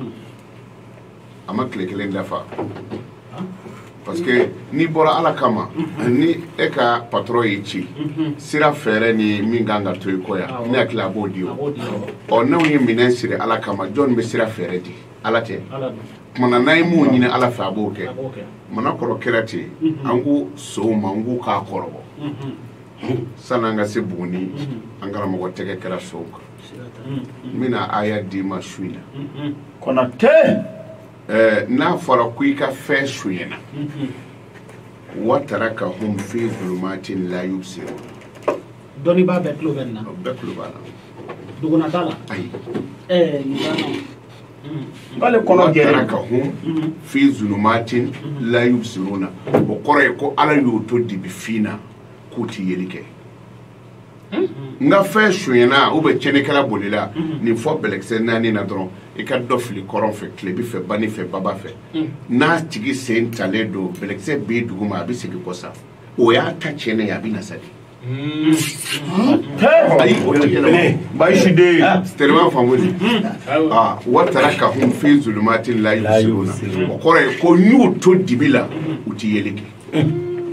Speaker 4: a ma tile kelen dafa parce que n'i bɔra ala kama ni e ka patron y'i ci sira fɛɛrɛ ni min kan ka to i kɔ yan ne hakili a b'o di o n'anw ye minɛn siri ala kama jɔn bɛ sira fɛɛrɛ di ala tɛ kumana n'an ye mun ɲini ala fɛ a b'o kɛ manakɔrɔ kɛra ten an ko sow ma n k'u k'a kɔrɔbɔ san'an ka se Buguni an karamɔgɔ tɛgɛ kɛra sow kan n bɛna aya d'i ma su in na
Speaker 3: Konate
Speaker 4: n'a fɔra ko i ka fɛn sonyɛna watarakahum fi zulumatin la yubsirun
Speaker 5: dɔnnibaa bɛɛ tulo bɛ nin na
Speaker 4: bɛɛ tulo b'a la
Speaker 5: duguna t'a la
Speaker 4: ayi
Speaker 3: bale kɔnɔ jɛlen
Speaker 4: watarakahum fi zulumatin la yubsiruna o kɔrɔ ye ko ala y'o to dibifin na k'u ti yeli kɛ n ka fɛn sonyɛna ou bien tiɲɛnikɛla bolila nin fɔ bɛlɛkisɛ 4 na dɔrɔn i ka dɔ fili kɔrɔn fɛ tilebi fɛ bani fɛ baba fɛ n'a tigi sen talen don bɛlɛkisɛ bɛ dugu ma a bɛ segin kɔ sa o y'a ta tiɲɛnen ye a bɛ na sa de ayi o tɛ yɛlɛma
Speaker 3: Bayusu de
Speaker 4: c'est tellement fameux watarakahum fi zulumatin la yubsiruna o kɔrɔ ye ko n y'u to dibi la u ti yeli kɛ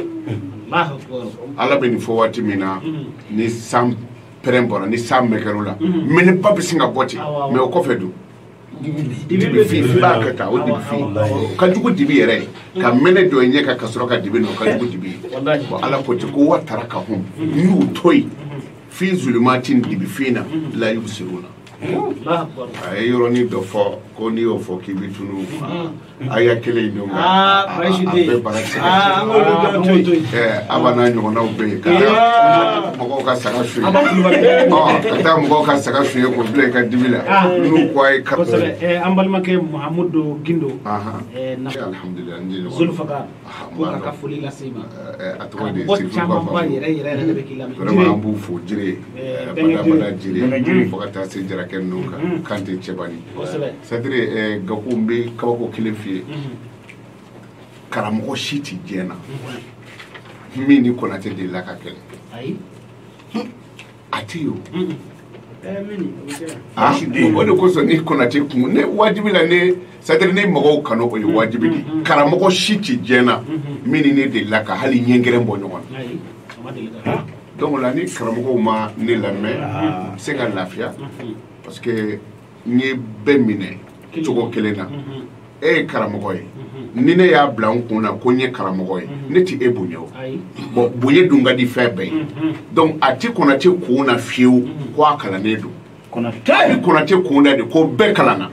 Speaker 4: ala bɛ nin fɔ waati min na ni san pɛrɛn bɔra ni san mɛkɛr'o la mɛnɛ ba bɛ sin ka bɔ ten mɛ o kɔfɛ dun dibi fin b'a kɛ tan o dibi fin ka jugu dibi yɛrɛ ye ka mɛnɛ dɔ ɲɛ ka sɔrɔ ka dibi nɔ ka jugu dibi ye bon ala ko ten ko watarakahum n y'u to yen fi zulumatin dibi fin na la yubsiruna a ye yɔrɔnin dɔ fɔ ko n'i y'o fɔ k'i bɛ tunu a y'a kelen in don a bɛɛ bara tɛ se ka a b'a n'a ɲɔgɔnnaw bɛ yen ka taa mɔgɔw ka saga suɲɛ ka taa mɔgɔw ka saga suɲɛ k'o bila i ka dibi la n'u ko a ye
Speaker 5: kosɛbɛ an balimakɛ Mahamudu Gindo
Speaker 4: alhamdulilah n jɛ ɲɔgɔn
Speaker 5: Zulfagar ko k'a ka foli lase i ma
Speaker 4: a tɔgɔ de ye
Speaker 5: mɔgɔ camanba yɛrɛ de bɛ k'i lamɛn
Speaker 4: vraiment an b'u fo Jire badabada Jire fo ka taa se Jarakɛ ninnu kan Kante Cɛbani c'est à dire Gaku n bɛ kabako kelen f'i ye karamɔgɔ si tɛ diɲɛ na min ni Konate delila ka kɛlɛ a tɛ yen o de kosɔn ni Konate kun ne wajibi la ne c'est-à-dire ne mɔgɔw kanu o ye wajibi de karamɔgɔ si tɛ diɲɛ na min ni ne delila ka hali ɲɛgɛrɛ bɔ ɲɔgɔn na donc la ni karamɔgɔw ma ne lamɛn se ka lafiya parce que n ye bɛɛ minɛ cogo kelen na e ye karamɔgɔ ye ni ne y'a bila n kun na ko n ye karamɔgɔ ye ne tɛ e bonya o bon bonya dun ka di fɛn bɛɛ ye donc a tɛ Konate kun na fiyewu ko a kalannen don ni Konate kun na de ko bɛɛ kalanna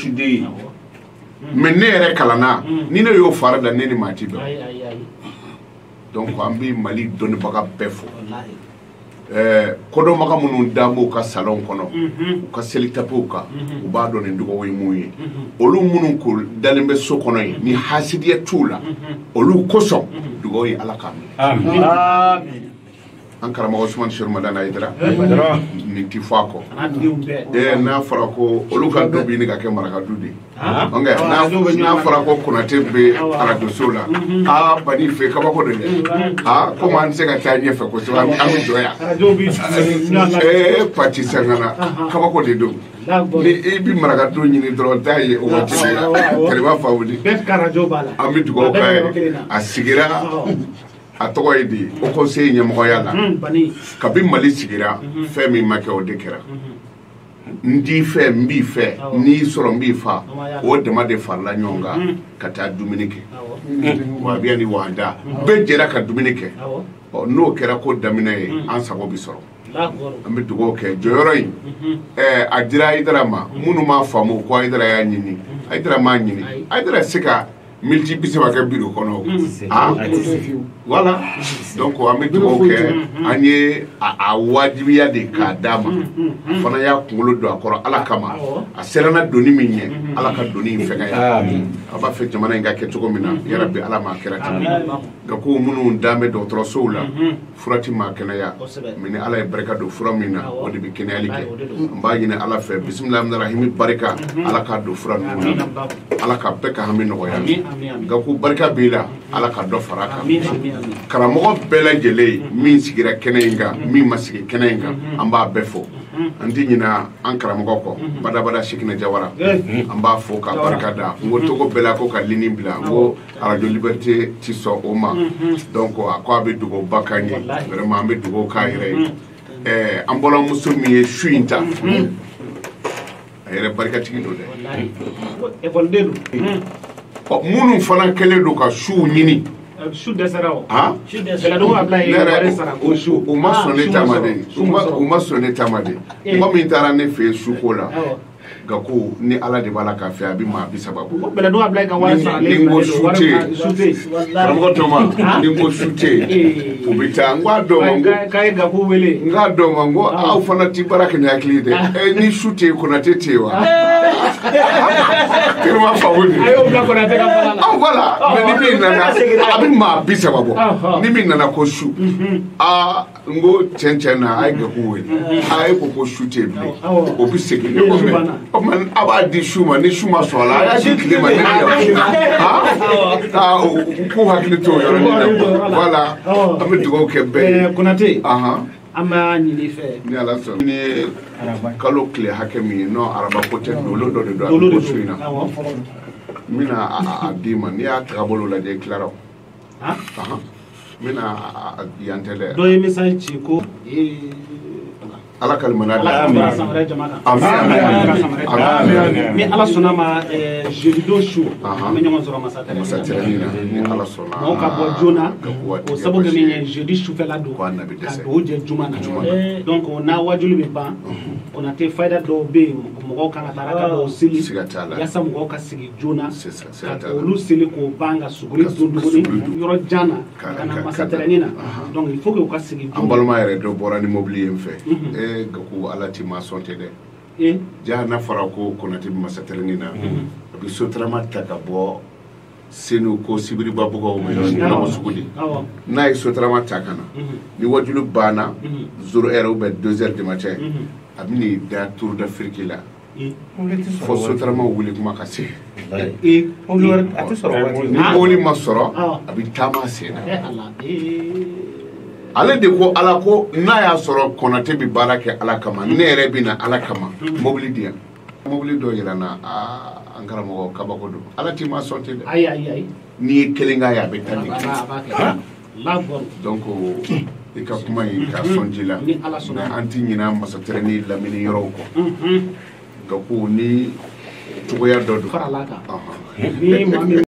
Speaker 4: mais ne yɛrɛ kalanna ni ne y'o fara da ne ni maa ti bɛn donc an bɛ Mali dɔnnibaga bɛɛ fo kodɔnbaga minnu dan b'u ka salon kɔnɔ u ka selitapew kan u b'a dɔn nin dɔgɔ ye mun ye olu minnu ko dalen bɛ so kɔnɔ ye ni hasidiya t'u la olu kosɔn dɔgɔ ye Ala k'a mɛn an karamɔgɔ Usumani Seku Madani Ayidara nin ti fɔ a kɔ n'a fɔra ko olu ka dɔ bɛ ɲini ka kɛ marakadu de n'a fɔra ko Konate bɛ arajoso la bani fɛ kabako de dɛ komi an tɛ se ka taa ɲɛfɛ kosɛbɛ an bɛ jɔ yan pati sangana kabako de don ni i bɛ marakadu ɲini dɔrɔn t'a ye o waati de la kɛlɛba fawudi an bɛ dugawu k'a ye a sigira a tɔgɔ ye di o conseil ɲɛmɔgɔya la kabi Mali sigira fɛn min ma kɛ o de kɛra n t'i fɛ n b'i fɛ n'i sɔrɔ n b'i fa o dama de farala ɲɔgɔn kan ka taa dumuni kɛ wabiya ni wahada bɛɛ jɛra ka dumuni kɛ n'o kɛra ko daminɛ ye an sago bi sɔrɔ an bɛ dugawu kɛ jɔyɔrɔ in a dira Ayidara ma minnu m'a faamu ko Ayidara y'a ɲini Ayidara m'a ɲini Ayidara se ka militi bi saba kɛ biro kɔnɔ voilà donc an bɛ dugawu kɛ an ye a wajibiya de k'a d'a ma a fana y'a kunkolo don a kɔrɔ Ala kama a sɛbɛnna doni min ɲɛ Ala ka doni in fɛngɛya a b'a fɛ jamana in ka kɛ cogo min na yarabi Ala m'a kɛra ten nka ko minnu dan bɛ dɔgɔtɔrɔsow la fura ti maa kɛnɛya mais ni Ala ye barika don fura min na o de bɛ kɛnɛyali kɛ n b'a ɲini Ala fɛ bisimilahi rahmani rahimi barika Ala k'a don fura ninnu na Ala ka bɛɛ ka hami nɔgɔya nka ko barika b'i la Ala ka dɔ fara a kan karamɔgɔ bɛɛ lajɛlen min sigira kɛnɛ in kan min ma sigi kɛnɛ in kan an b'a bɛɛ fo an tɛ ɲina an karamɔgɔ kɔ badabada Sikina Jawara an b'a fo ka barika da n ko togo bɛɛ la ko ka lini bila n ko radio liberté ti sɔn o ma donc a ko a bɛ dugawuba k'an ye vraiment an bɛ dugawu k'a yɛrɛ ye an bɔlamuso min ye su in ta a yɛrɛ barikatigi don dɛ minnu fana kɛlen don ka suw ɲini
Speaker 5: su dɛsɛra o
Speaker 4: u ma sɔn ne taama de u ma sɔn ne taama de mɔgɔ min taara ne fɛ yen suko la nka ko ni Ala de b'a la k'a fɛ a bɛ maa bi saba bɔ ni n ko su tɛ yen karamɔgɔ Toma ni n ko su tɛ yen u bɛ taa n k'a dɔn ma n k'a dɔn ma n ko aw fana tɛ baara kɛ ni hakili dɛ ni su tɛ yen Konate tɛ yen wa tellement faamu de voilà mais ni min nana a bɛ maa bi saba bɔ ni min nana ko su n ko tiɲɛ na a ye gaku wele a ye ko su tɛ yen bilen o bɛ segin ne ko mais a b'a di su ma ni su ma sɔn a la a y'a di tile ma ne k'u hakili to o yɔrɔ nin na voilà an bɛ dugawu kɛ bɛɛ ye
Speaker 5: Konate an b'a ɲini fɛ
Speaker 4: ni Ala sɔnna ni kalo tile hakɛ min ye non araba ko tɛ dolo dɔ de don a bɛ ko su in na n bɛna a d'i ma n'i y'a tagabolo lajɛ i tilara o n bɛna yan tɛ dɛ
Speaker 5: dɔ ye message ci ko
Speaker 4: Ala ka limaniya di
Speaker 5: ni Ala sɔnna ma jeudi don su an bɛ ɲɔgɔn sɔrɔ
Speaker 4: masatɛrɛnin na ni Ala sɔnna
Speaker 5: mɔgɔw ka bɔ joona o sabu kɛ min ye jeudi sufɛla don ka dugawu jɛ juma na donc n'a wajuli bɛ ban Konate fayida dɔw bɛ yen mɔgɔw kan ka taa ka dɔw seli yaasa mɔgɔw ka sigi joona ka olu seli k'o ban ka suguri dun tuguni yɔrɔ jan na ka na masatɛrɛnin na donc il faut que u ka sigi joona
Speaker 4: an balima yɛrɛ dɔ bɔra ni mobili ye n fɛ gaku Ala ti ma sɔn tɛ dɛ ja n'a fɔra ko Konate bɛ masatɛrɛnin na a bɛ sotarama ta ka bɔ Senu ko Sibiriba bɔgɔw ma yɔrɔ sugu de n'a ye sotarama ta ka na ni wajulu banna 0 heure ou bien 2 heures du matin a bɛ n'i da Tour d'Afrique la fo sotarama wuli kuma ka se
Speaker 1: ni
Speaker 4: mobili ma sɔrɔ a bɛ taama sen na ale de ko ala ko n'a y'a sɔrɔ Konate bɛ baara kɛ ala kama ne yɛrɛ bɛ na ala kama mobili di yan mobili dɔ yɛlɛ na an karamɔgɔ kabako don ala t'i ma sɔn ten dɛ
Speaker 5: ayi
Speaker 4: n'i ye kelen k'a ye a bɛ taa ni donc i ka kuma in ka sɔn ji la mais an ti ɲinɛ masatɛrɛ ni lamini yɔrɔw kɔ nka ko ni cogoya dɔ don